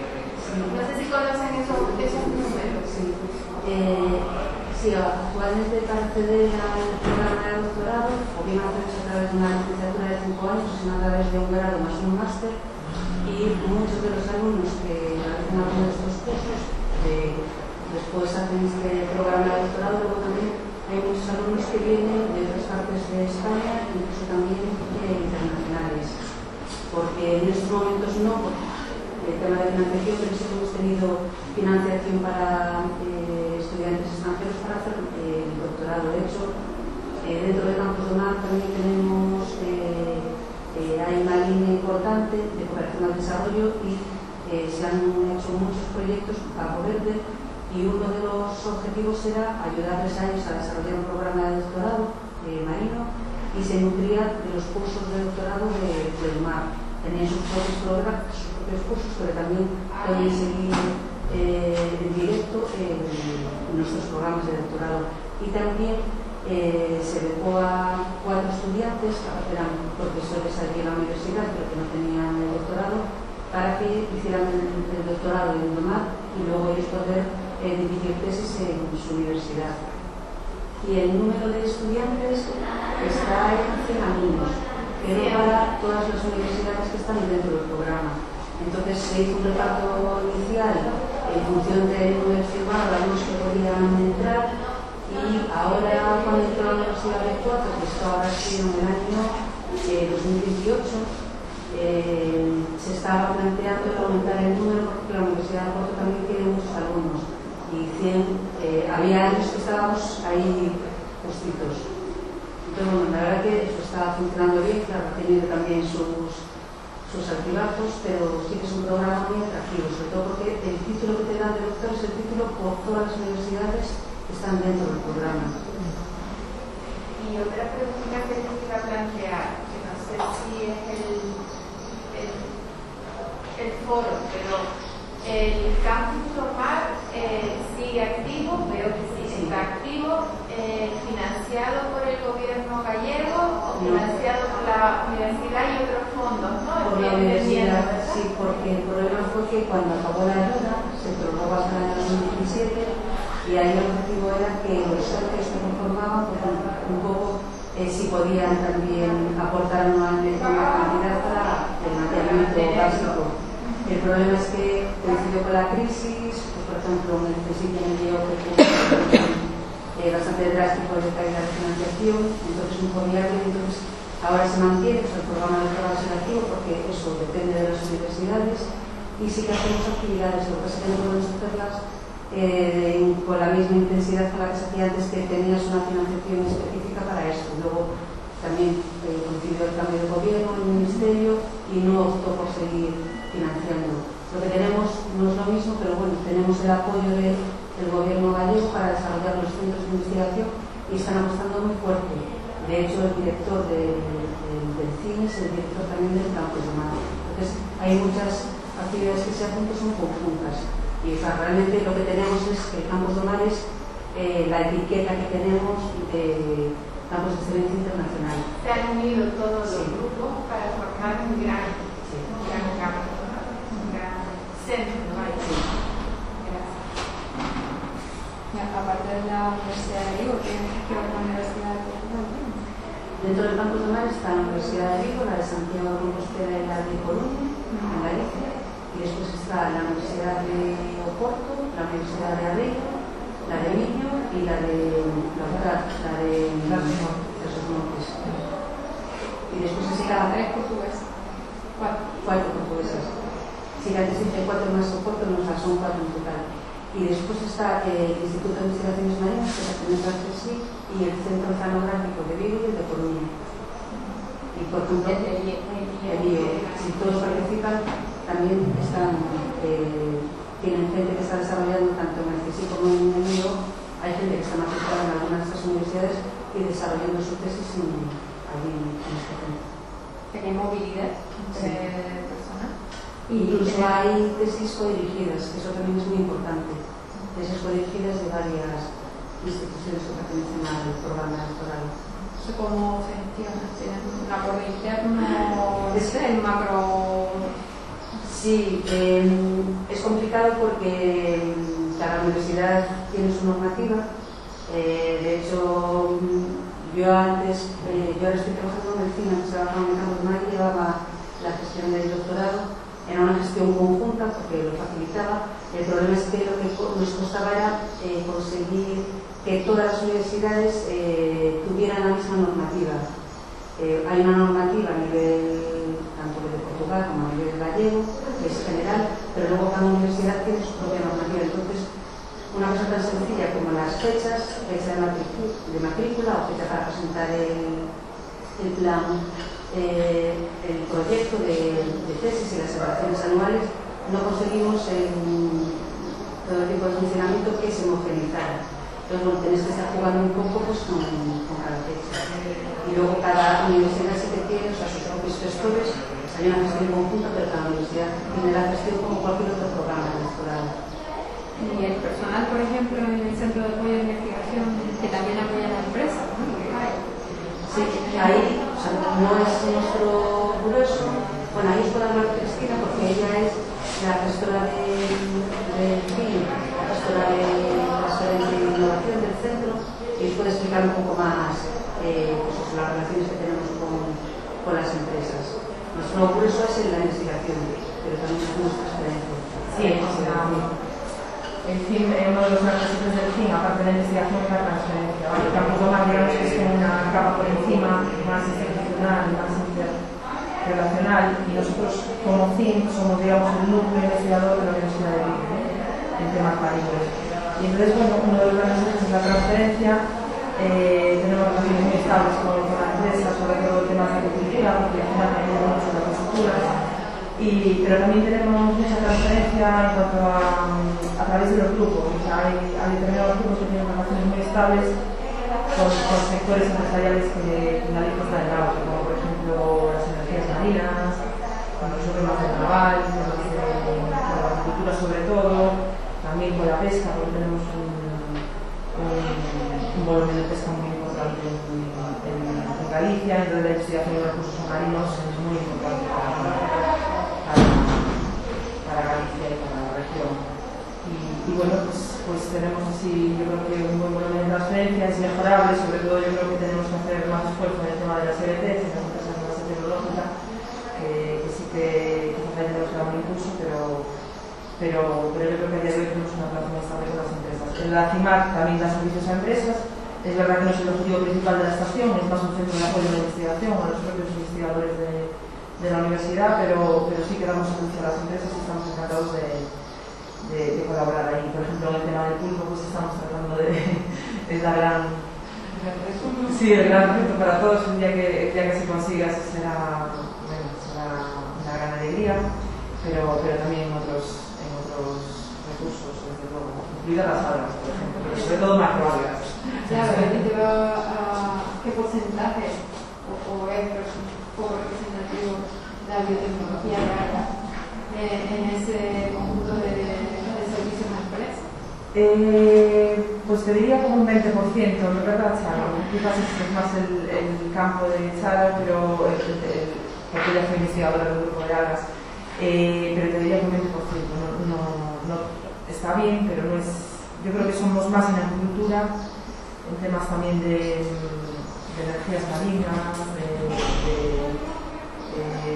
No sé si conocen esos, esos números. Sí. Eh, sí, actualmente para acceder al programa de doctorado, o bien hacerse a través de una licenciatura de cinco años, sino a través de un grado más un máster, y muchos de los alumnos que realizan algunos de estos cursos eh, después hacen este programa de doctorado. Luego también hay muchos alumnos que vienen de otras partes de España, incluso también eh, internacionales, porque en estos momentos no, porque el tema de financiación, pero sí hemos tenido financiación para eh, estudiantes extranjeros para hacer eh, el doctorado. De hecho, eh, dentro de Campus de Mar también tenemos eh, eh, hay una línea importante de cooperación al desarrollo y eh, se han hecho muchos proyectos para Verde, y uno de los objetivos era ayudarles a ellos a desarrollar un programa de doctorado eh, marino y se nutría de los cursos de doctorado de, del mar. Tenían sus propios programas, sus propios cursos, pero también pueden seguir eh, en directo eh, nuestros programas de doctorado. Y también eh, se becó a cuatro estudiantes, que eran profesores allí en la universidad, pero que no tenían el doctorado, para que hicieran el, el doctorado en Indomar y luego ellos poder eh, dirigir tesis en su universidad. Y el número de estudiantes está en cien alumnos, pero para todas las universidades que están dentro del programa. Entonces se hizo un reparto inicial en función del número estimado de alumnos que podían entrar, y ahora cuando entró la Universidad de Cuatro, que esto ahora ha sido en el año eh, dos mil dieciocho, eh, se estaba planteando aumentar el número porque la Universidad de Cuatro también tiene muchos alumnos y cien, eh, había años que estábamos ahí justitos. Entonces, bueno, la verdad que eso está funcionando bien, claro, ha tenido también sus, sus altibajos, pero sí que es un programa muy atractivo, sobre todo porque el título que te dan de doctor es el título por todas las universidades que están dentro del programa. Y otra pregunta que les iba a plantear, que no sé si es el, el foro, pero el campus Tomar eh, sigue activo, veo que sí, está activo, eh, financiado por el gobierno gallego o financiado por la universidad y otros fondos, ¿no? Por la universidad, sí, porque el problema fue que cuando acabó la ayuda se prorrogó hasta el año dos mil diecisiete y ahí el objetivo era que los socios que conformaban, pues, un poco eh, si podían también aportar anualmente una cantidad para el mantenimiento básico. El problema es que coincidió con la crisis, pues, por ejemplo, en el sitio me dio eh, bastante drástico de caída de financiación, entonces un poco viable, entonces ahora se mantiene, pues, el programa de trabajo selectivo, porque eso depende de las universidades, y sí que hacemos actividades, lo que pasa es que no podemos hacerlas eh, con la misma intensidad con la que se hacía antes, que tenías una financiación específica para eso. Luego también eh, coincidió el cambio de gobierno en el ministerio y no optó por seguir financiando. Lo que tenemos no es lo mismo, pero bueno, tenemos el apoyo de, del gobierno gallego para desarrollar los centros de investigación y están apostando muy fuerte. De hecho, el director de, de, del cine es el director también del campus de Madrid. Entonces, hay muchas actividades que se hacen que son conjuntas. Y o sea, realmente lo que tenemos es que el campus de Madrid es eh, la etiqueta que tenemos de campus de excelencia internacional. Se han unido todos sí. los grupos para formar un gran, sí. un gran campus. Centro, ¿vale? Sí. Gracias. Aparte de la Universidad de Vigo, ¿tienes que ver con la Universidad de Portugal? Dentro del campus de Mar está la Universidad de Vigo, la de Santiago de Compostela y la de Coruña, en Galicia, y después está la Universidad de Oporto, la Universidad de Aveiro, la de Miño y la de la otra, la de Esos Montes. Y después está tres portuguesas. Cuatro. Cuatro portuguesas. Si antes dice cuatro más Oporto, no, son cuatro en total. Y después está eh, el Instituto de Investigaciones Marinas, que pertenece al C S I, y el Centro Oceanográfico de Vigo y de Coruña. Y por ejemplo, el I O, si todos participan, también están, eh, tienen gente que está desarrollando tanto en el C S I como en el I O. Hay gente que está matriculada en algunas de estas universidades y desarrollando su tesis en, allí en este centro. Hay movilidad entre sí. personas. Incluso hay tesis codirigidas, que eso también es muy importante. Tesis codirigidas de varias instituciones que pertenecen al programa electoral. ¿Cómo se gestiona? ¿Un acuerdo interno? ¿Es el macro? Sí, eh, es complicado porque cada universidad tiene su normativa. Eh, de hecho, yo antes, eh, yo ahora estoy trabajando en medicina, que trabajaba en el campo de Madrid, llevaba la gestión del doctorado. Era una gestión conjunta porque lo facilitaba. El problema es que lo que nos costaba era eh, conseguir que todas las universidades eh, tuvieran la misma normativa. Eh, hay una normativa a nivel tanto de Portugal como a nivel gallego, que es general, pero luego cada universidad tiene su propia normativa. Entonces, una cosa tan sencilla como las fechas, fecha de matrícula, de matrícula o fecha para presentar el, el plan, Eh, el proyecto de, de tesis y las evaluaciones anuales, no conseguimos en todo el tipo de funcionamiento que se homogenizara. Entonces, bueno, tenéis que estar jugando un poco pues, con, con cada fecha. Y luego cada universidad sí que tiene, o sea, sus propios gestores, hay una gestión conjunta, pero cada universidad tiene la gestión como cualquier otro programa electoral. Y el personal, por ejemplo, en el Centro de Apoyo de Investigación, que también apoya a la empresa, ¿no? Sí, ahí, o sea, no es nuestro grueso. Bueno, ahí está la Cristina, porque ella es la gestora del de, C I M, la gestora de la esfera de innovación del centro, y os puede explicar un poco más eh, pues, las relaciones que tenemos con, con las empresas. Nuestro grueso es en la investigación, pero también hacemos transferencia. Sí, o sea, el C I M, uno de los grandes éxitos del C I M, aparte de la investigación, es la transferencia. ¿Vale? Tampoco más, digamos, que es como una capa por encima, más institucional, más interrelacional, y nosotros, como C I M, somos, digamos, el núcleo investigador de la Universidad de Vigo, ¿eh? En temas países. Y entonces, bueno, uno de los grandes éxitos es la transferencia. Eh, tenemos relaciones muy estables con, con la empresa, sobre todo temas de agricultura, porque al final tenemos mucho las infraestructuras. Y, pero también tenemos mucha transferencia en cuanto a, a través de los grupos. O sea, hay, hay determinados grupos que tienen relaciones muy estables con, con sectores empresariales que en la lista está en auge, como por ejemplo las energías marinas, con los temas de naval, temas de de Investigación y Recursos Marinos es muy importante para, para, para Galicia y para la región. Y, y bueno, pues, pues tenemos así, yo creo que un buen volumen de transferencia, es mejorable, sobre todo yo creo que tenemos que hacer más esfuerzo en el tema de las E B Ts, en las empresas de base tecnológica, que, que sí que quizás ahí tenemos que dar un impulso, pero, pero, pero yo creo que a día de hoy tenemos una relación estable con las empresas. En la CIMAC también da servicios a empresas. Es verdad que no es el objetivo principal de la estación, es más un centro de apoyo a la investigación, a los propios investigadores de, de la universidad, pero, pero sí que damos servicio a las empresas y estamos encantados de, de, de colaborar ahí. Por ejemplo, en el tema del pulpo, pues estamos tratando de... es la gran... Sí, el gran reto para todos. El día que, el día que se consiga eso será, bueno, será una gran alegría, pero, pero también en otros, en otros recursos, desde luego, incluidas las algas, por ejemplo, pero sobre todo macroalgas. Claro, uh, ¿qué porcentaje o, o es poco representativo de la biotecnología real eh, en ese conjunto de, de servicios a empresas? Eh, pues te diría como un veinte por ciento, ¿no es verdad, Charo? Quizás es más el, el campo de Charo, pero el, el, el, porque ella fue investigadora del grupo de algas, eh, pero te diría que un veinte por ciento. No, no, no, está bien, pero no es. Yo creo que somos más en agricultura, en temas también de, de energías marinas, de, de, de,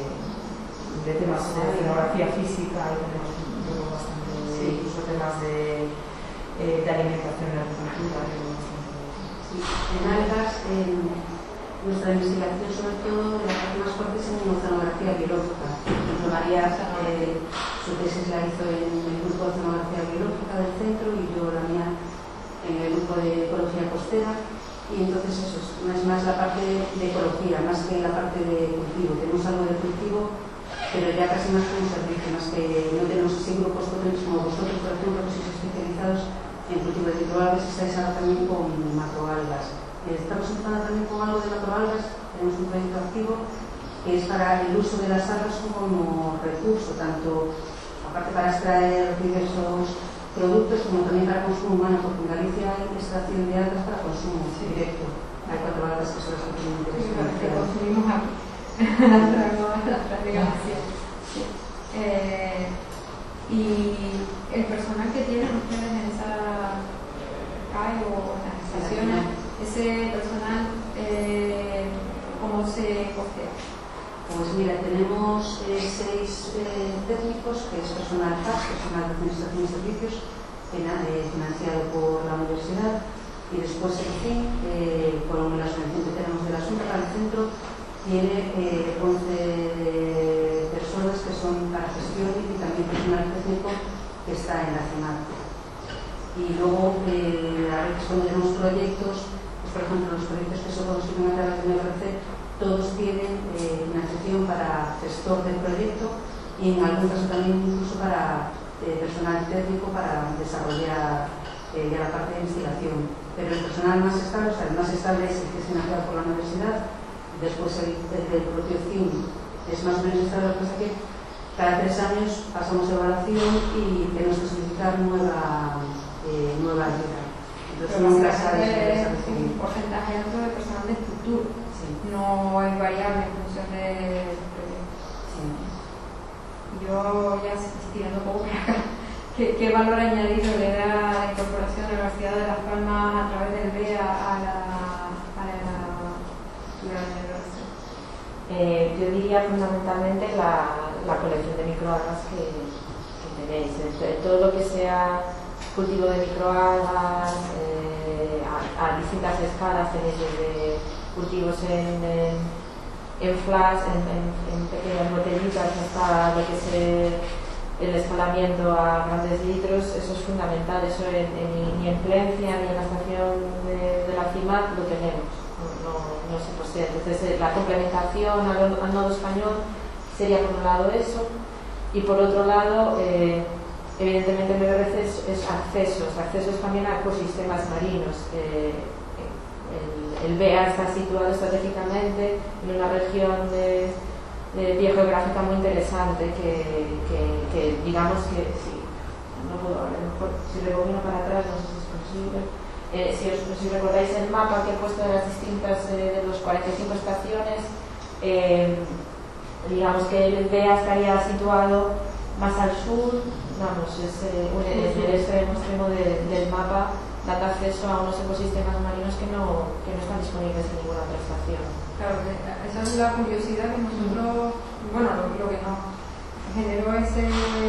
de temas de oceanografía física, y tenemos bastante, sí, incluso temas de, eh, de alimentación en la agricultura. Sí, en algas, en nuestra investigación, sobre todo, la parte más fuerte es en oceanografía biológica. Por ejemplo, María eh, su tesis la hizo en el grupo de oceanografía biológica del centro y yo la mía en el grupo de ecología costera, y entonces eso es, es más la parte de ecología, más que la parte de cultivo. Tenemos algo de cultivo, pero ya casi más como servicio, más que no tenemos así grupos potentes como vosotros, por ejemplo, que sois especializados en cultivo de microalgas, estáis ahora también con macroalgas. Eh, estamos empezando también con algo de macroalgas, tenemos un proyecto activo que es para el uso de las algas como recurso, tanto aparte para extraer diversos productos como también para consumo humano, porque en Galicia hay extracción de algas para consumo sí. directo. Hay cuatro algas que son las que tienen interés comercial. Que consumimos aquí. sí. eh, y el personal que tienen ustedes en esa C A E o en las estaciones, ese personal, eh, ¿cómo se costea? Pues mira, tenemos eh, seis eh, técnicos, que es personal C A S, personal de Administración y Servicios, eh, financiado por la universidad, y después el C I N, eh, con la subvención que tenemos de la Junta, el centro tiene eh, once personas que son para gestión y también personal técnico que está en la CIMAC. Y luego, eh, a veces cuando tenemos proyectos, pues, por ejemplo, los proyectos que se consiguen a través de M R C, todos tienen eh, financiación para gestor del proyecto y en algún caso también incluso para eh, personal técnico para desarrollar eh, ya la parte de investigación. Pero el personal más estable, o sea, el más estable es el que es financiado por la universidad, después el, el del propio C I N es más o menos estable, lo que pasa que cada tres años pasamos evaluación y tenemos que solicitar nueva, eh, nueva ayuda. Entonces, nunca sabes es un porcentaje alto de personal de estructura. No hay variable en función de sí. Yo ya tirando poco ¿qué, ¿qué valor añadido le da la incorporación de la Universidad de Las Palmas a través del B E A a la, a la, a la universidad? Eh, yo diría fundamentalmente la, la colección de microalgas que, que tenéis. Entonces, todo lo que sea cultivo de microalgas eh, a, a distintas escalas, tenéis desde cultivos en, en, en flash, en, en, en pequeñas botellitas, hasta lo que es el, el escalamiento a grandes litros. Eso es fundamental. Eso en, en, ni en Plencia ni en la estación de, de la CIMAC lo tenemos, no, no, no se posee. Entonces la complementación al, al nodo español sería por un lado eso, y por otro lado eh, evidentemente M R C es, es accesos, accesos también a ecosistemas marinos. Eh, El, el B E A está situado estratégicamente en una región de, de biogeográfica muy interesante que, que, que digamos que sí, no puedo, a lo mejor si rebobino para atrás no sé si es posible, Eh, si, os, si recordáis el mapa que he puesto de las distintas, eh, de los cuarenta y cinco estaciones, eh, digamos que el B E A estaría situado más al sur, vamos, es eh, un, en el extremo extremo de, del mapa, dando acceso a unos ecosistemas marinos que no, que no están disponibles en ninguna otra estación. Claro, esa es la curiosidad que nosotros, bueno, lo, lo que nos generó ese,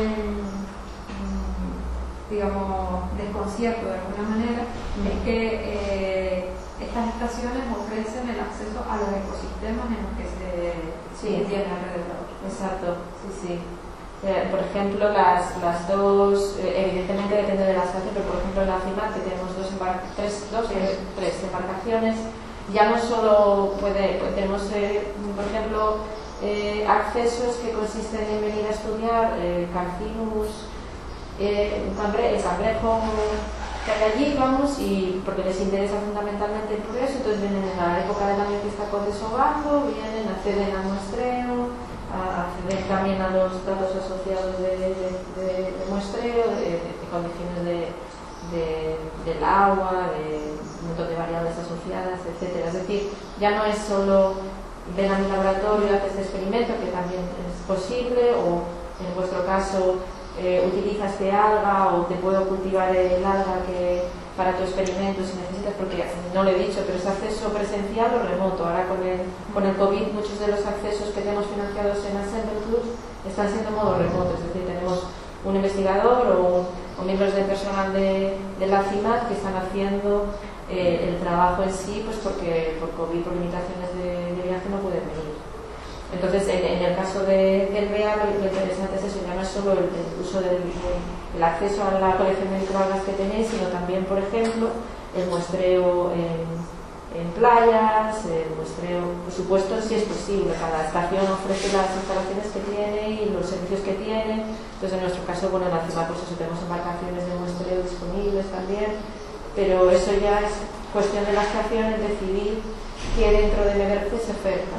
digamos, desconcierto de alguna manera, mm. es que eh, estas estaciones ofrecen el acceso a los ecosistemas en los que se sí, tiene alrededor. Exacto, sí, sí. Eh, por ejemplo, las, las dos, eh, evidentemente depende de la estación, pero por ejemplo en la CIMAC, que tenemos dos, tres, dos tres, tres embarcaciones, ya no solo puede, pues tenemos, eh, por ejemplo, eh, accesos que consisten en venir a estudiar eh, Carcinus, eh, cangre, el cangrejo que hay allí, vamos, y porque les interesa fundamentalmente el progreso, entonces vienen en la época del año que está desovando, vienen, acceden al muestreo, a acceder también a los datos asociados de, de, de, de muestreo, de, de, de condiciones de, de, del agua, de un montón de variables asociadas, etcétera. Es decir, ya no es solo ven a mi laboratorio, haces este experimento, que también es posible, o en vuestro caso eh, utiliza este alga o te puedo cultivar el alga que para tu experimento si necesitas, porque no lo he dicho, pero es acceso presencial o remoto. Ahora con el, con el COVID muchos de los accesos que tenemos financiados en Assemble Plus están siendo en modo remoto, es decir, tenemos un investigador o, o miembros del personal de, de la CIMAC que están haciendo eh, el trabajo en sí, pues porque por COVID, por limitaciones de, de viaje no pueden venir. Entonces, en, en el caso de, del B E A, lo, lo interesante es eso, ya no es solo el, el uso del el acceso a la colección de microalgas que tenéis, sino también, por ejemplo, el muestreo en, en playas, el muestreo, por supuesto, si es posible. Cada estación ofrece las instalaciones que tiene y los servicios que tiene. Entonces, en nuestro caso, bueno, en la CIMAC, pues eso, tenemos embarcaciones de muestreo disponibles también, pero eso ya es cuestión de la estación, es decidir qué dentro de M B R C se oferta.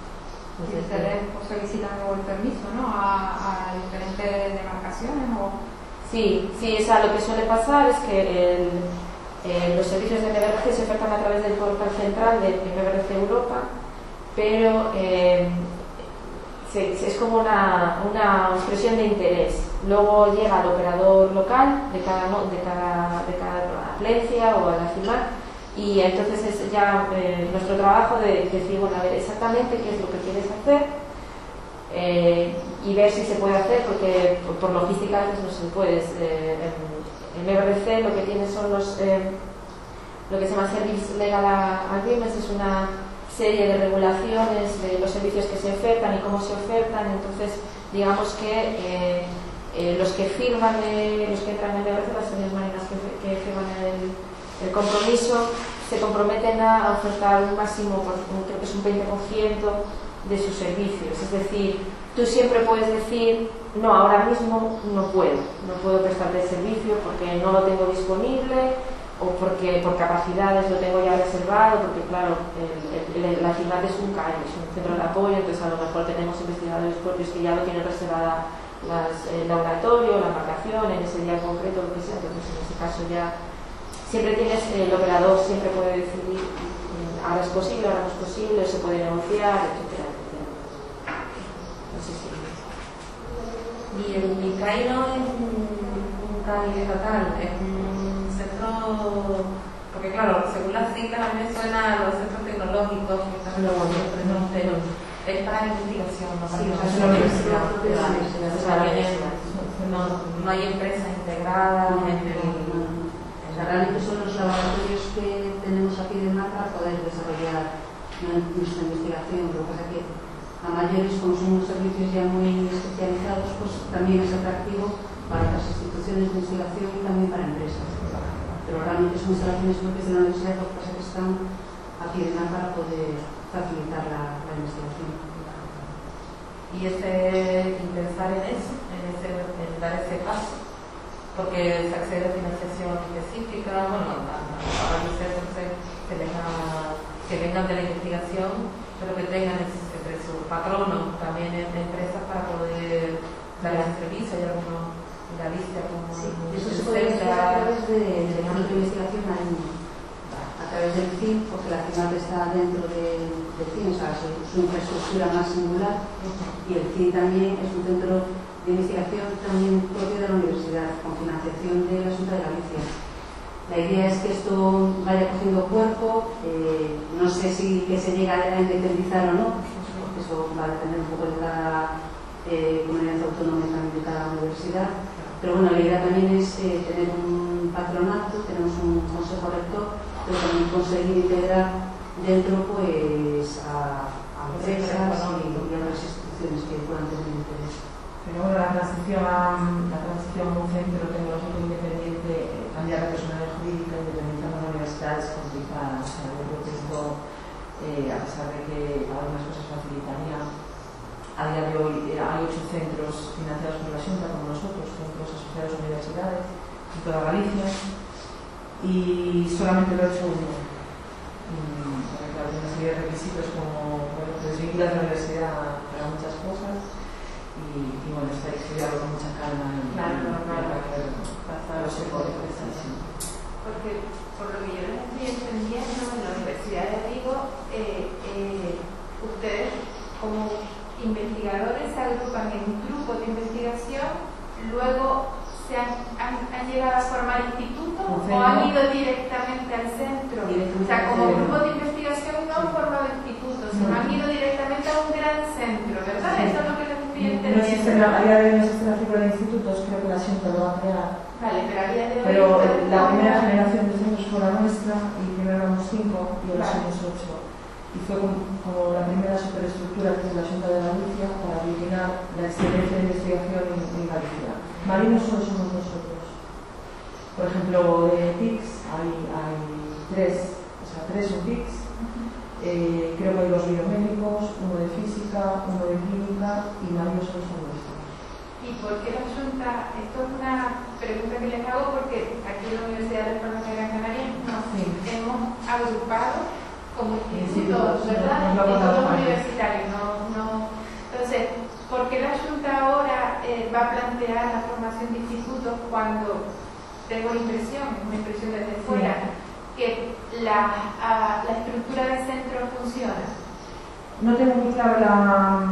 Y ustedes solicitan luego el permiso, ¿no? A, a diferentes demarcaciones o... Sí, sí, o sea, lo que suele pasar es que el, eh, los servicios de M B R C se ofertan a través del portal central de M B R C Europa, pero eh, se, es como una, una expresión de interés. Luego llega al operador local de cada, de cada, de cada plencia o a la CIMAC, y entonces es ya eh, nuestro trabajo de decir, bueno, a ver exactamente qué es lo que quieres hacer eh, y ver si se puede hacer, porque por, por logística a veces no se puede. Eh, en, en M B R C lo que tiene son los eh, lo que se llama Service Legal Agreements, es una serie de regulaciones de los servicios que se ofertan y cómo se ofertan. Entonces digamos que eh, eh, los que firman eh, los que entran en M B R C, las señoras marinas que, que firman el El compromiso, se comprometen a ofertar un máximo, creo que es un veinte por ciento de sus servicios. Es decir, tú siempre puedes decir, no, ahora mismo no puedo, no puedo prestarte el servicio porque no lo tengo disponible o porque por capacidades lo tengo ya reservado, porque claro, el, el, la CIMAC es un C A I, es un centro de apoyo, entonces a lo mejor tenemos investigadores propios que ya lo tienen reservada las, el laboratorio, la embarcación, en ese día concreto, lo que sea. Entonces en ese caso ya siempre tienes, el operador siempre puede decidir, ahora es posible, ahora no es posible, se puede negociar, etcétera, etcétera. No sé si... Y el MICAI no es un, un C A I estatal, es un centro, porque claro, según las siglas a mí me suena a los centros tecnológicos, que están los no, pero es para investigación, no para sí, es una universidad. No, no hay empresas integradas en el... Realmente son los laboratorios que tenemos aquí de Mar para poder desarrollar nuestra investigación. Lo que pasa es que a mayores, como son unos servicios ya muy especializados, pues también es atractivo para las instituciones de investigación y también para empresas. Pero realmente son instalaciones propias de la universidad, lo que pasa es que están aquí de Mar para poder facilitar la, la investigación. Y ese pensar en eso, en, ese, en dar ese paso, porque se accede a financiación específica, bueno, para ustedes que vengan, que vengan de la investigación, pero que tengan entre sus patronos también empresas para poder dar el servicio. Hay algunos, Galicia, como sí, eso se puede hacer a través de, de la investigación. Hay través del C I M, porque la CIMAP está dentro de, del C I M, o sea, su, su infraestructura más singular, y el C I M también es un centro de investigación también propio de la universidad, con financiación de la Xunta de Galicia. La idea es que esto vaya cogiendo cuerpo, eh, no sé si que se llega a independizar o no, porque eso va a depender un poco de cada eh, comunidad autónoma y también de cada universidad. Pero bueno, la idea también es eh, tener un patronato, tenemos un consejo rector, pero también conseguir integrar dentro pues a, a empresas y, y a otras instituciones que puedan tener interés. Pero bueno, la transición a, la transición a un centro tecnológico independiente, cambiar de personalidad jurídica, independizando la universidad es complicada. O sea, yo creo que esto, eh, a pesar de que algunas cosas facilitaría, a día de hoy eh, hay ocho centros financiados por la Xunta, como nosotros, centros asociados a universidades en toda Galicia, y solamente lo ha hecho uno. Mm, porque claro, hay una serie de requisitos como, bueno, que desvinculas la universidad para muchas cosas. Y, y bueno, está estudiado con mucha calma y claro, no, claro, pasar los sectores. Porque por lo que yo les estoy entendiendo, en la Universidad de Vigo, eh, eh, ustedes como investigadores se agrupan en grupos de investigación, luego se han, han, han llegado a formar institutos o han ido directamente al centro. O sea, como grupo de investigación no han formado institutos, sino han ido directamente a un gran centro, ¿verdad? Eso es lo que les estoy entendiendo. No existe la, a día de hoy no existe la figura de institutos, creo que la Xunta lo va a crear. Vale, pero a día de hoy. Pero la primera generación de centros fue la nuestra, y primero éramos cinco y ahora vale. somos ocho. Y fue como, como la primera superestructura que es la Xunta de Galicia para aglutinar la excelencia de investigación en, en Galicia. Marinos solo somos nosotros. Por ejemplo, de T I C S hay, hay tres, o sea, tres son T I C S. Eh, creo que hay dos biomédicos, uno de física, uno de química y marinos solo son nuestros. ¿Y por qué la Xunta? Esto es una pregunta que les hago porque aquí en la Universidad de Palma de Gran Canaria nos Sí. hemos agrupado como Institutos, institutos, ¿verdad? no, no, no, Institutos no, universitarios, no, no. Entonces, ¿por qué la Xunta ahora eh, va a plantear la formación de institutos cuando tengo la impresión, es una impresión desde fuera, sí. que la, a, la estructura del centro funciona? No tengo muy claro la,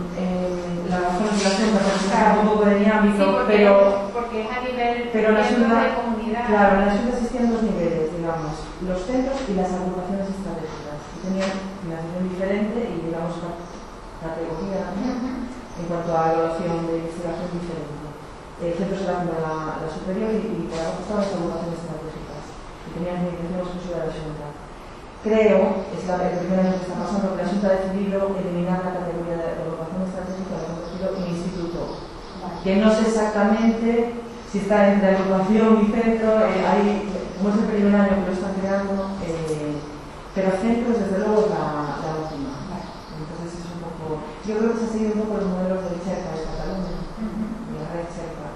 eh, la razón de la Xunta, porque está un poco de mi ámbito, sí, porque, pero, porque es a nivel pero la Xunta, de comunidad. Claro, en la Xunta existían dos niveles, digamos, los centros y las agrupaciones estratégicas, que tenían financiación diferente y, digamos, categoría también, uh-huh. en cuanto a evaluación de investigación diferente. El centro se la la, la superior y, y por abajo estaban las agrupaciones estratégicas, que tenían financiación exclusiva de la Xunta. Creo, es la, el primer año que está pasando, que la Xunta ha decidido eliminar la categoría de agrupación estratégica y la ha convertido en instituto. Vale. Que no sé exactamente si está entre agrupación y centro, eh, hay, como es el primer año que lo están creando, eh, pero centros desde luego la, la última. Vale. Entonces es un poco, yo creo que se ha seguido un poco los modelos del CERCA de Cataluña, uh-huh. de la red CERCA,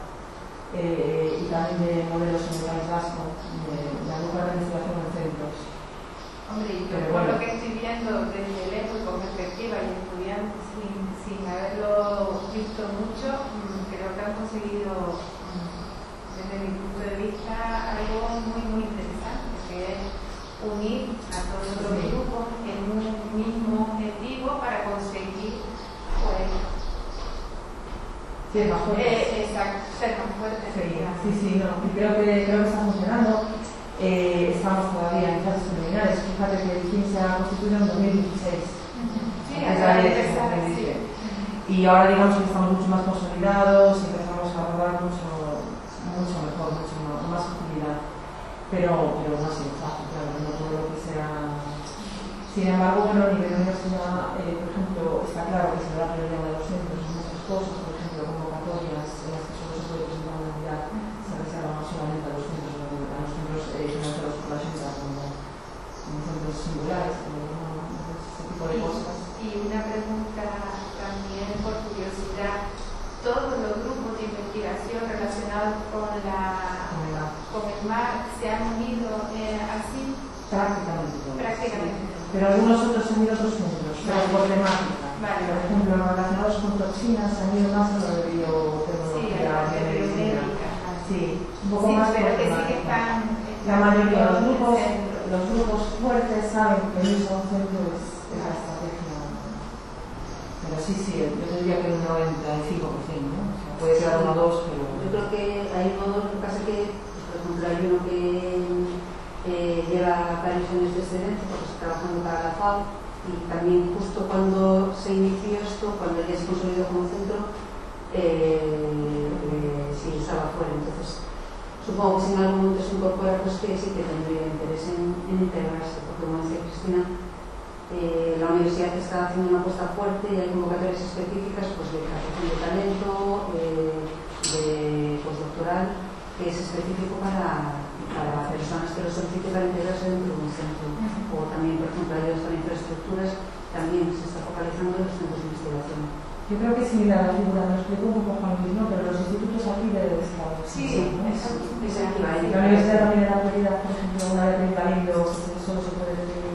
eh, y también de modelos en el País Vasco, de, de agrupar la investigación en centros. Hombre, yo por bueno. lo que estoy viendo desde lejos y con perspectiva y estudiando sin, sin haberlo visto mucho, creo que han conseguido, desde mi punto de vista, algo muy, muy interesante, que es unir a todos los sí. grupos en un mismo objetivo para conseguir, pues, ser más fuertes. Eh, exacto, ser más fuertes. Sí, sí, sí, no, y creo que, creo que está funcionando. Eh, estamos todavía en fases preliminares. Fíjate que el C I M se ha constituido en dos mil dieciséis. Sí, hasta empezar, sí. Y ahora digamos que estamos mucho más consolidados y empezamos a rodar mucho, mucho mejor, mucho más, más facilidad. Pero, pero no ha sido fácil, claro, no todo lo que sea. Sin embargo, bueno, a nivel de universidad, eh, por ejemplo, está claro que se da prioridad a los centros en muchas cosas, por ejemplo, convocatorias en las que solo se puede presentar una unidad, se reserva solamente a los centros. Financiados por la Xunta como, como centros singulares, como ese tipo de cosas. Y una pregunta también por curiosidad: ¿todos los grupos de investigación relacionados con, la, con el mar se han unido eh, así? Prácticamente todos. Prácticamente. Sí. Pero algunos otros han ido a otros centros, pero vale. por temática. Vale. Por ejemplo, relacionados con toxinas han ido más a lo de biotecnología, sí, biomedicina. Sí, un poco sí, más pero por que temática. Sí que están, la mayoría de los grupos, los grupos fuertes saben que el mismo centro es, es la estrategia. Pero sí, sí, yo diría que un noventa y cinco por ciento, ¿no? O sea, puede quedar uno o dos, pero... Yo creo que hay uno o dos, lo que pasa es que, pues, por ejemplo, hay uno que eh, lleva varios años de excelencia, porque está trabajando para la FAO, y también justo cuando se inició esto, cuando ya se consolidó como centro, eh, eh, sí estaba fuera. Entonces, supongo que si en algún momento se incorpora, pues que sí que tendría interés en, en integrarse, porque como decía Cristina, eh, la universidad está haciendo una apuesta fuerte y hay convocatorias específicas, pues, de captación de talento, eh, de postdoctoral, que es específico para, para personas que lo soliciten para integrarse dentro de un centro. O también, por ejemplo, ayudas para infraestructuras, también se está focalizando en los centros de investigación. Yo creo que sí, la figura nos explico un poco Juan Luis, ¿no? Pero los institutos aquí deben estar. Sí, sí, ¿no? eso es aquí. La universidad también en la actualidad, por ejemplo, una de treinta libros, solo se puede decir.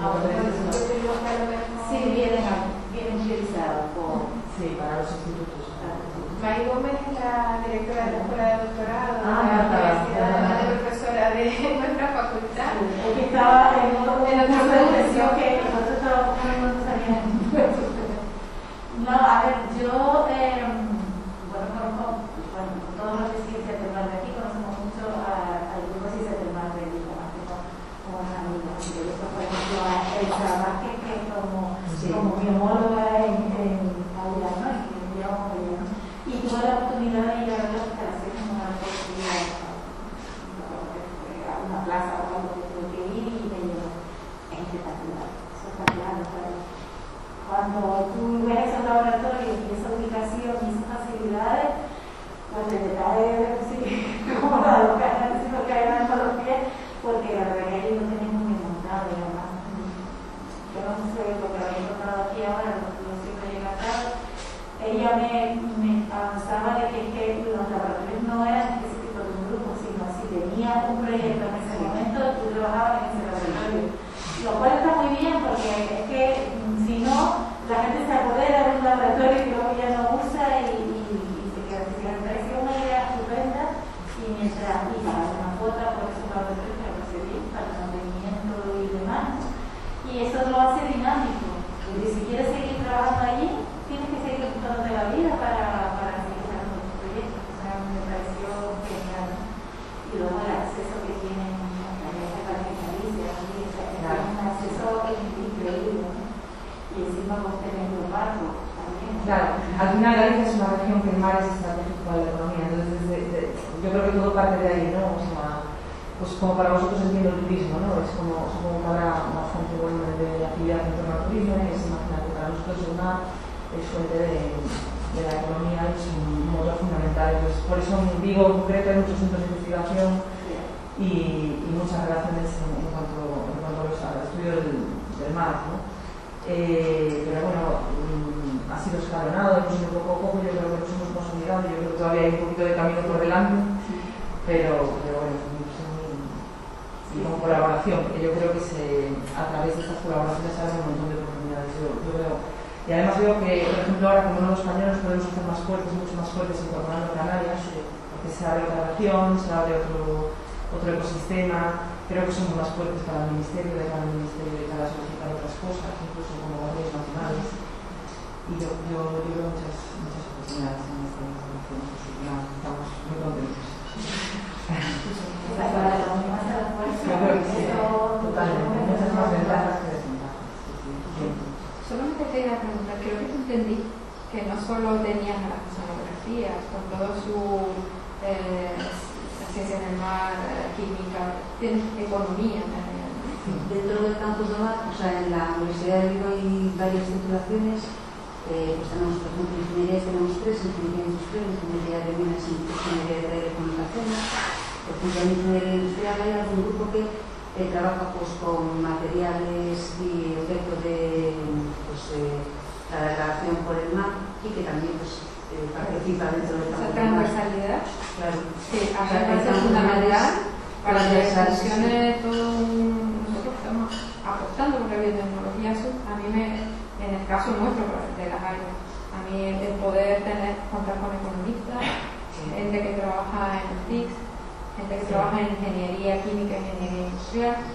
Sí, vienen, vienen utilizados por... Sí, para los institutos. May Gómez es la directora de la Escuela de Doctorado de Ah, la claro, Universidad, claro. además de profesora de nuestra facultad. Porque estaba en otro En otra profesión que nosotros trabajamos no sabíamos. No, a ver, yo, eh, bueno, conozco, bueno, con todos los de Ciencias del Mar de aquí, conocemos mucho a- al grupo de Ciencias del Mar de Lima, como, como una amiga. Así que yo, por ejemplo, a Elsa Vázquez, que es como, Sí. como mi homóloga en, en Aula, ¿no? Y que me llevamos muy bien, ¿no? Y tuve la oportunidad de ir a ver las instalaciones en una posibilidad, a una plaza o algo que tuve que ir y me llevó. Es espectacular, es espectacular, ¿no? Cuando tú ves esos laboratorios y esa ubicación y esas facilidades, pues te cae sí, como la loca, si no cae nada por los pies, porque la verdad que ahí lo tenemos muy montado y además. Yo no sé lo que había encontrado aquí ahora, lo siempre llega tarde. Ella me, me avanzaba de que, que los laboratorios no eran específicos de un grupo, sino si tenía un proyecto en ese momento, tú trabajabas en ese laboratorio. Lo cual está muy bien porque es que si no, la gente se apodera de un laboratorio y luego ya no usa y, y, y se queda. Si me pareció una idea estupenda y mientras y para una cuota por esos laboratorios que me parece bien para el mantenimiento y demás. Y eso lo hace dinámico. Y si quieres seguir trabajando allí, tienes que seguir ocupándote la vida para, para seguir haciendo tus proyectos. O sea, me pareció genial. Y luego el acceso que tienen a la gente para que Galicia, un acceso increíble, ¿no? Y encima vos tenés un barco también. Claro, al final Galicia es una región que el mar es estratégico para la economía, entonces desde, de, yo creo que todo parte de ahí, ¿no? O sea, pues como para vosotros entiendo el turismo, ¿no? Es como, supongo que habrá bastante volumen de actividad en torno al turismo, y es imagínate, para nosotros el mar es fuente de, de la economía, es un motor fundamental. Entonces, por eso en Vigo en concreto hay muchos centros de investigación y, y muchas relaciones en, en cuanto, en cuanto a los, al estudio del, del mar, ¿no? Eh, pero bueno, mm, ha sido escalonado, hemos ido poco a poco, yo creo que nos hemos consolidado, yo creo que todavía hay un poquito de camino por delante, pero, pero bueno, es una inversión y con colaboración, porque yo creo que se, a través de estas colaboraciones se abren un montón de oportunidades. Yo, yo veo, y además veo que, por ejemplo, ahora como nuevos españoles podemos hacer más fuertes, mucho más fuertes incorporando Canarias, porque se abre otra región, se abre otro, otro ecosistema. Creo que somos más fuertes para el ministerio, de cada ministerio de cada solicitar otras cosas, incluso como guardias nacionales. Y yo, yo, yo veo muchas, muchas oportunidades en esta información, así que nada, estamos muy contentos. Para la unión de la fuerza, Yo creo que sí, totalmente, muchas más ventajas que desventajas. Sí, sí. Solamente te iba a preguntar, creo que te entendí que no solo tenías las oceanografías, con todo su eh, ciencia del mar, eh, química, tienes economía también. Sí. Dentro del campus de Mar, o sea, en la Universidad de Vigo hay varias titulaciones. Eh, pues tenemos, por ejemplo, ingeniería, tenemos tres: ingeniería industrial, ingeniería de minas y ingeniería de telecomunicaciones. Por ejemplo, en ingeniería industrial hay algún grupo que eh, trabaja pues, con materiales y efectos de pues, eh, la degradación por el mar y que también pues, eh, participa dentro del Esa campus de Mar. transversalidad, Claro. que O sea, hace que falta estamos fundamental para que transversales, funcione todo un... Nosotros estamos apostando por la biotecnología sur. A mí me, en el caso nuestro de las áreas, a mí el poder tener, contar con economistas, gente que trabaja en los T I C, gente que Sí. trabaja en ingeniería química, ingeniería industrial,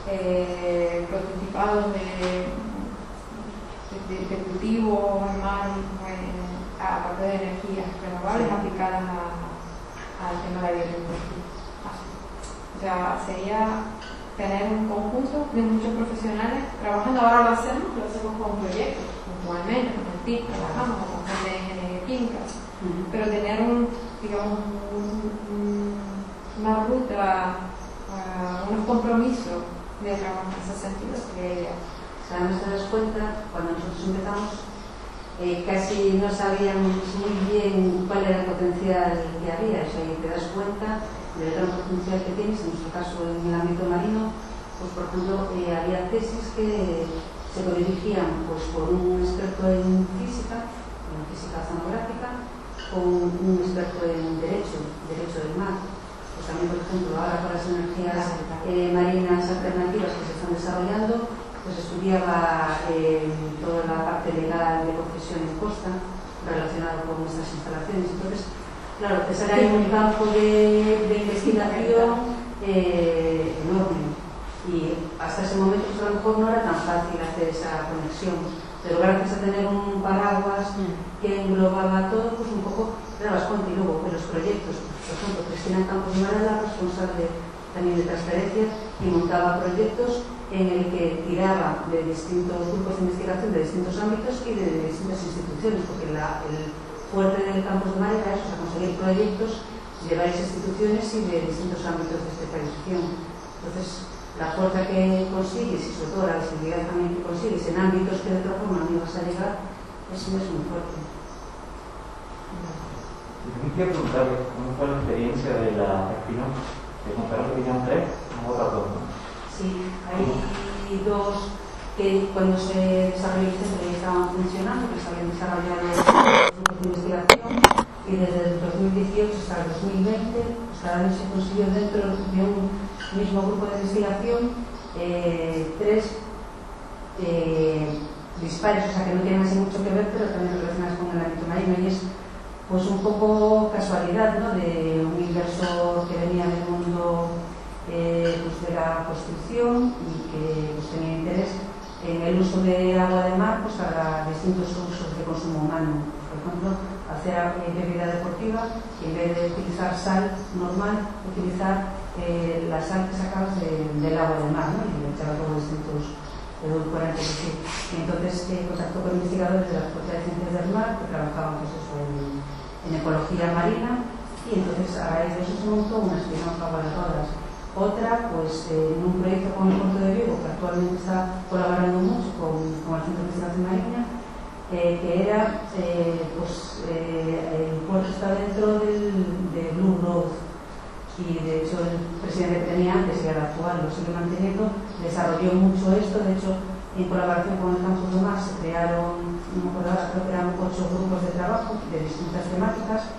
eh, prototipados de, de, de cultivo animal eh, a partir de energías renovables sí. aplicadas a, al tema de la biotecnología. O sea, sería tener un conjunto de muchos profesionales trabajando. Ahora lo hacemos, lo hacemos con proyectos, puntualmente, con el T I C, trabajamos con gente de ingeniería química, uh-huh. pero tener un, digamos, un, un, una ruta, uh, unos compromisos de trabajo en ese sentido sería ideal. O sea, nos das cuenta, cuando nosotros empezamos, eh, casi no sabíamos muy bien cuál era el potencial que había, o sea, y te das cuenta del gran potencial que tienes, en nuestro caso en el ámbito marino, pues por ejemplo, eh, había tesis que se dirigían pues, por un experto en física, en física oceanográfica, con un experto en derecho, derecho del mar. Pues también, por ejemplo, ahora con las energías eh, marinas alternativas que se están desarrollando, pues estudiaba eh, toda la parte legal de concesión en costa relacionada con nuestras instalaciones. Entonces, claro, te sale ahí un campo de, de investigación eh, enorme. Y hasta ese momento pues, a lo mejor no era tan fácil hacer esa conexión, pero gracias a tener un paraguas que englobaba todo, pues un poco te dabas cuenta. Y luego en los proyectos, por ejemplo, Cristina Campos de Varela, responsable también de transferencia, y montaba proyectos en el que tiraba de distintos grupos de investigación de distintos ámbitos y de distintas instituciones, porque la, el fuerte del Campos de Mar era eso, o sea, conseguir proyectos de varias instituciones y de distintos ámbitos de especialización. Entonces, la fuerza que consigues y sobre todo la visibilidad también que consigues en ámbitos que de otra forma no ibas a llegar, eso es muy fuerte. Yo quiero preguntarle cómo fue la experiencia de la Espino, de comparar la opinión tres con otras dos, ¿no? Sí, hay dos que cuando se desarrolló el centro ya estaban funcionando, que se habían desarrollado grupos de investigación, y desde el dos mil dieciocho hasta el dos mil veinte, pues cada vez se consiguió dentro de un mismo grupo de investigación eh, tres eh, dispares, o sea que no tienen así mucho que ver, pero también relacionadas con el ámbito marino, y es pues un poco casualidad, ¿no?, de un inversor que venía del mundo eh, pues de la construcción y que pues, tenía interés en el uso de agua de mar pues para distintos usos de consumo humano. Por ejemplo, hacer bebida deportiva y en vez de utilizar sal normal, utilizar eh, la sal que sacabas de, del agua del mar, ¿no?, y le echaba todos distintos edulcorantes. Y entonces eh, contactó con investigadores de la Facultad de Ciencias del Mar que trabajaban pues, eso, en, en ecología marina, y entonces a raíz de eso se montó una espinosa agua de rodas. Otra, pues eh, en un proyecto con el Puerto de Vigo, que actualmente está colaborando mucho con, con el Centro de Investigación Marina, eh, que era, eh, pues eh, el puerto está dentro del, de Blue Road, y de hecho el presidente que tenía antes y el actual lo sigue manteniendo, desarrolló mucho esto. De hecho, en colaboración con el Campus de Mar se crearon, no me acuerdo ahora, creo que eran ocho grupos de trabajo de distintas temáticas,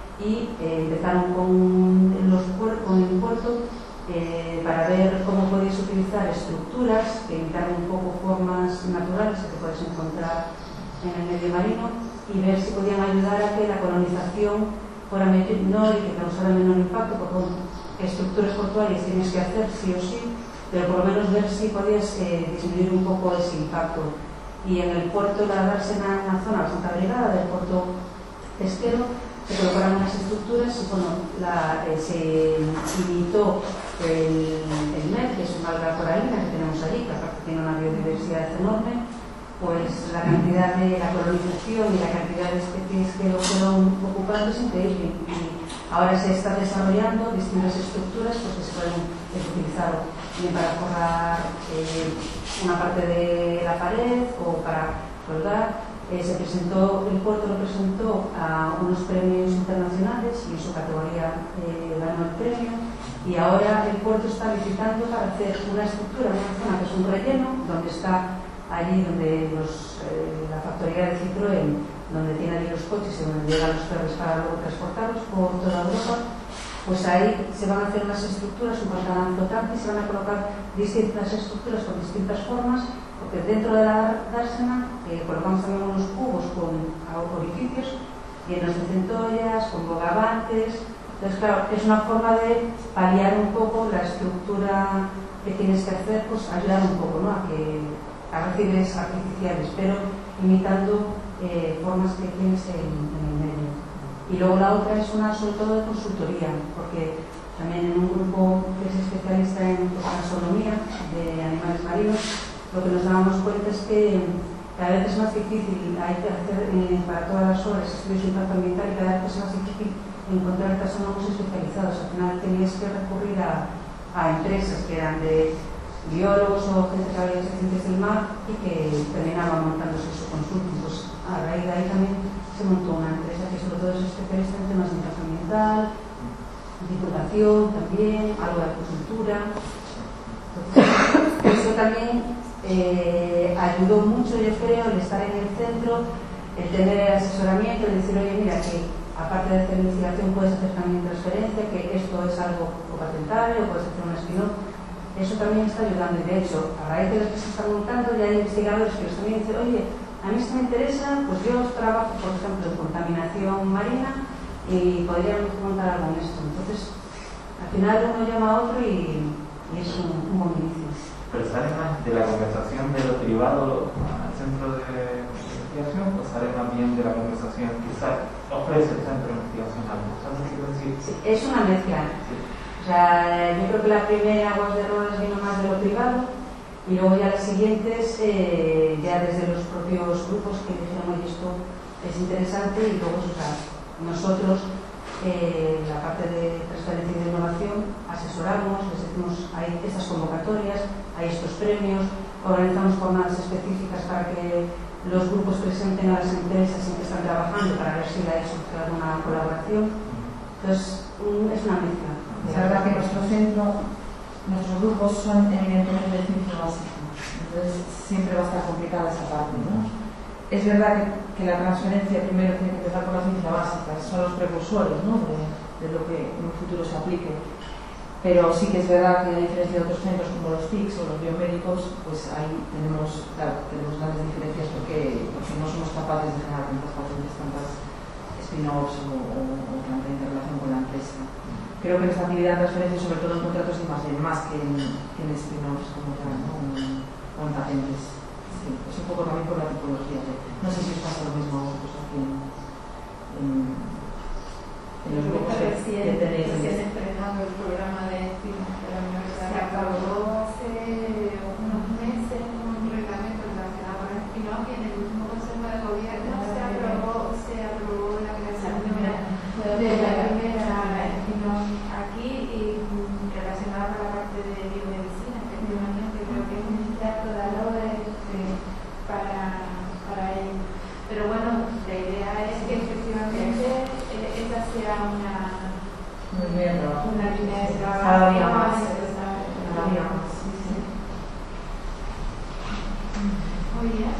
y eh, empezaron con, los, con el puerto Eh, para ver cómo podéis utilizar estructuras que imitaran un poco formas naturales que puedes encontrar en el medio marino, y ver si podían ayudar a que la colonización fuera menor y que causara menor impacto, porque estructuras portuarias tienes que hacer sí o sí, pero por lo menos ver si podías eh, disminuir un poco ese impacto. Y en el puerto de la Dársena, en una zona bastante abrigada del puerto pesquero, se colocaron unas estructuras y bueno, la, eh, se imitó el, el M E R, que es una alga coralina que tenemos allí, que aparte tiene una biodiversidad enorme, pues la cantidad de la colonización y la cantidad de especies que lo fueron ocupando es increíble. Y ahora se está desarrollando distintas estructuras pues, que se pueden utilizar bien para forrar eh, una parte de la pared o para colgar. Eh, se presentó, el puerto lo presentó a unos premios internacionales y en su categoría eh, ganó el premio, y ahora el puerto está licitando para hacer una estructura, una zona que es un relleno, donde está allí donde los, eh, la factoría de Citroën, donde tiene allí los coches y donde llegan los ferries para luego transportarlos por toda Europa. Pues ahí se van a hacer unas estructuras, un pantalón flotante, y se van a colocar distintas estructuras con distintas formas, porque dentro de la dársena eh, colocamos también unos cubos con orificios llenos de centollas, con bogavantes, Entonces, claro, es una forma de paliar un poco la estructura que tienes que hacer, pues ayudar un poco, ¿no? A que a recibes artificiales, pero imitando eh, formas que tienes en, en el medio. Y luego la otra es una, sobre todo, de consultoría, porque también en un grupo que es especialista en taxonomía de animales marinos, lo que nos dábamos cuenta es que cada vez es más difícil, hay que hacer eh, para todas las obras estudios de impacto ambiental y cada vez es más difícil encontrar taxónomos especializados. Al final tenías que recurrir a, a empresas que eran de biólogos o gente que había hecho ciencias del mar y que terminaban montándose su consulta. Pues a raíz de ahí también se montó una empresa que sobre todo es especialista en temas de impacto ambiental, diputación también, algo de agricultura. Entonces, eso también eh, ayudó mucho, yo creo, el estar en el centro, el tener asesoramiento, el decir, oye, mira, que aparte de hacer investigación puedes hacer también transferencia, que esto es algo patentable o puedes hacer un spin-off. Eso también está ayudando y de hecho, a raíz de lo que se está montando ya hay investigadores que también dicen, oye, a mí esto me interesa, pues yo trabajo, por ejemplo, en contaminación marina y podríamos montar algo en esto. Entonces, al final uno llama a otro y, y es un, un buen inicio. ¿Pero sale más de la conversación de lo privado al centro de investigación o sale más bien de la conversación que ofrece el centro de investigación algo? ¿Sabes qué quiero decir? Sí, es una mezcla. Sí. O sea, yo creo que la primera Aguas de Rodas vino más de lo privado y luego ya las siguientes eh, ya desde los propios grupos que dijeron, oye, esto es interesante y luego, o sea, nosotros eh, la parte de transferencia y de innovación asesoramos, les decimos, hay estas convocatorias, hay estos premios, organizamos jornadas específicas para que los grupos presenten a las empresas en que están trabajando para ver si hay alguna colaboración. Entonces, es una mezcla. Es verdad que nuestro centro, nuestros grupos son evidentemente de ciencia básica, entonces siempre va a estar complicada esa parte, ¿no? Es verdad que, que la transferencia primero tiene que empezar por la ciencia básica, son los precursores, ¿no? de, de lo que en un futuro se aplique. Pero sí que es verdad que a diferencia de otros centros como los T I C S o los biomédicos, pues ahí tenemos, claro, tenemos grandes diferencias porque, porque no somos capaces de generar tantas patentes, tantas spin-offs o, o, o tanta interrelación con la empresa. Creo que nuestra actividad de transferencia, sobre todo en contratos de más, más que en, que en spin-offs como tal, ¿no? O en patentes. Sí, es un poco también por la tipología. De, no sé si os pasa lo mismo a vosotros aquí en, en, en los grupos que, que tenéis. Recién estrenando el programa de spin-off de la universidad. Se acabó hace unos meses un reglamento relacionado con el spin-off y en el último consejo de gobierno se aprobó, se aprobó la creación de una de la primera spin-off aquí y relacionada con la parte de biomedicina, efectivamente creo que es un dato de valor para, para ello. Pero bueno, la idea es que efectivamente eh, esta sea una, Muy bien, una línea de trabajo cada día más. más. Cada día más. Sí, sí. Muy bien.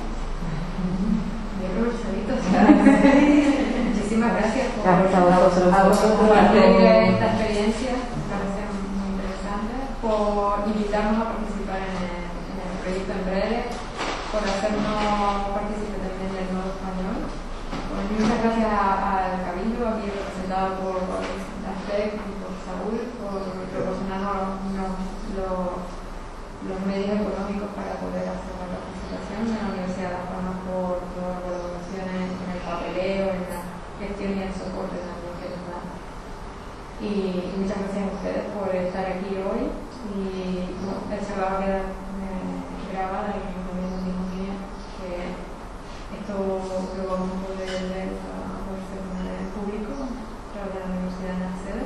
Muchísimas gracias por, Gracias a vosotros. A vosotros por compartir esta experiencia, me parece muy interesante, por invitarnos a participar en el, en el proyecto en breve, por hacernos partícipes también del nuevo español. Bueno, muchas gracias al Cabildo, aquí representado por la F E C y por Saúl, por proporcionarnos los, los, los medios económicos para poder hacer la participación de la Universidad de Las Palmas, por todas las colaboraciones en el papeleo, en la gestión y el soporte también que nos dan. Y muchas gracias a ustedes por estar aquí hoy. Y bueno, se va a quedar eh, grabada y también nos dijo bien que esto lo vamos a poder ver a versión en público a través de la Universidad de la Sede.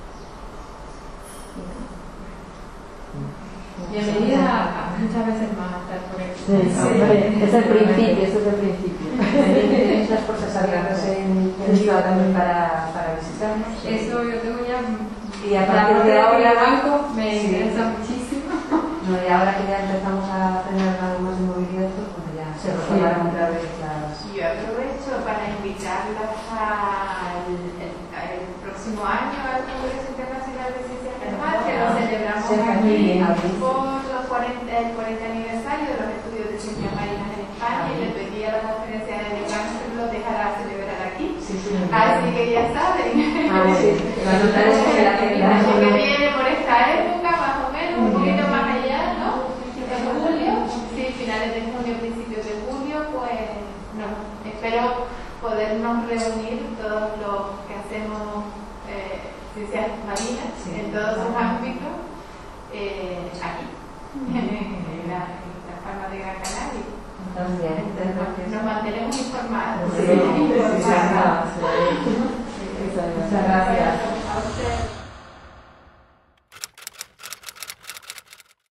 Bienvenida a, a muchas veces más a estar por aquí. Sí, sí, sí. Es el principio, eso es el principio. Tenéis las cosas abiertas en el día también para, para visitarnos. Eso yo tengo ya. Y a partir de ahora banco me sí. interesa muchísimo. No, y ahora que ya empezamos a tener algo más de movilidad, pues bueno, ya se retomaron otra vez las... Yo aprovecho para invitarlas al el, el próximo año al Congreso Internacional de Ciencias del Mar, que lo celebramos Sí, aquí aquí. por los cuarenta, el cuarenta aniversario de los estudios de ciencias marinas en España, y le pedí a la conferencia de decanos que lo dejara celebrar aquí. Sí, sí, Así que ya saben. Ah, sí. Lo anotaremos en la agenda. Que viene por esta época, más o menos, un poquito más allá, ¿no? En julio, sí, finales de junio, principios de julio, pues no, espero podernos reunir todos los que hacemos eh, ciencias marinas sí, en todos sus ámbitos eh, aquí, en la, en la Palma de Gran Canaria. Entonces, nos, nos mantenemos informados. Sí, sí, sí, sí, sí, sí. Muchas gracias. A usted.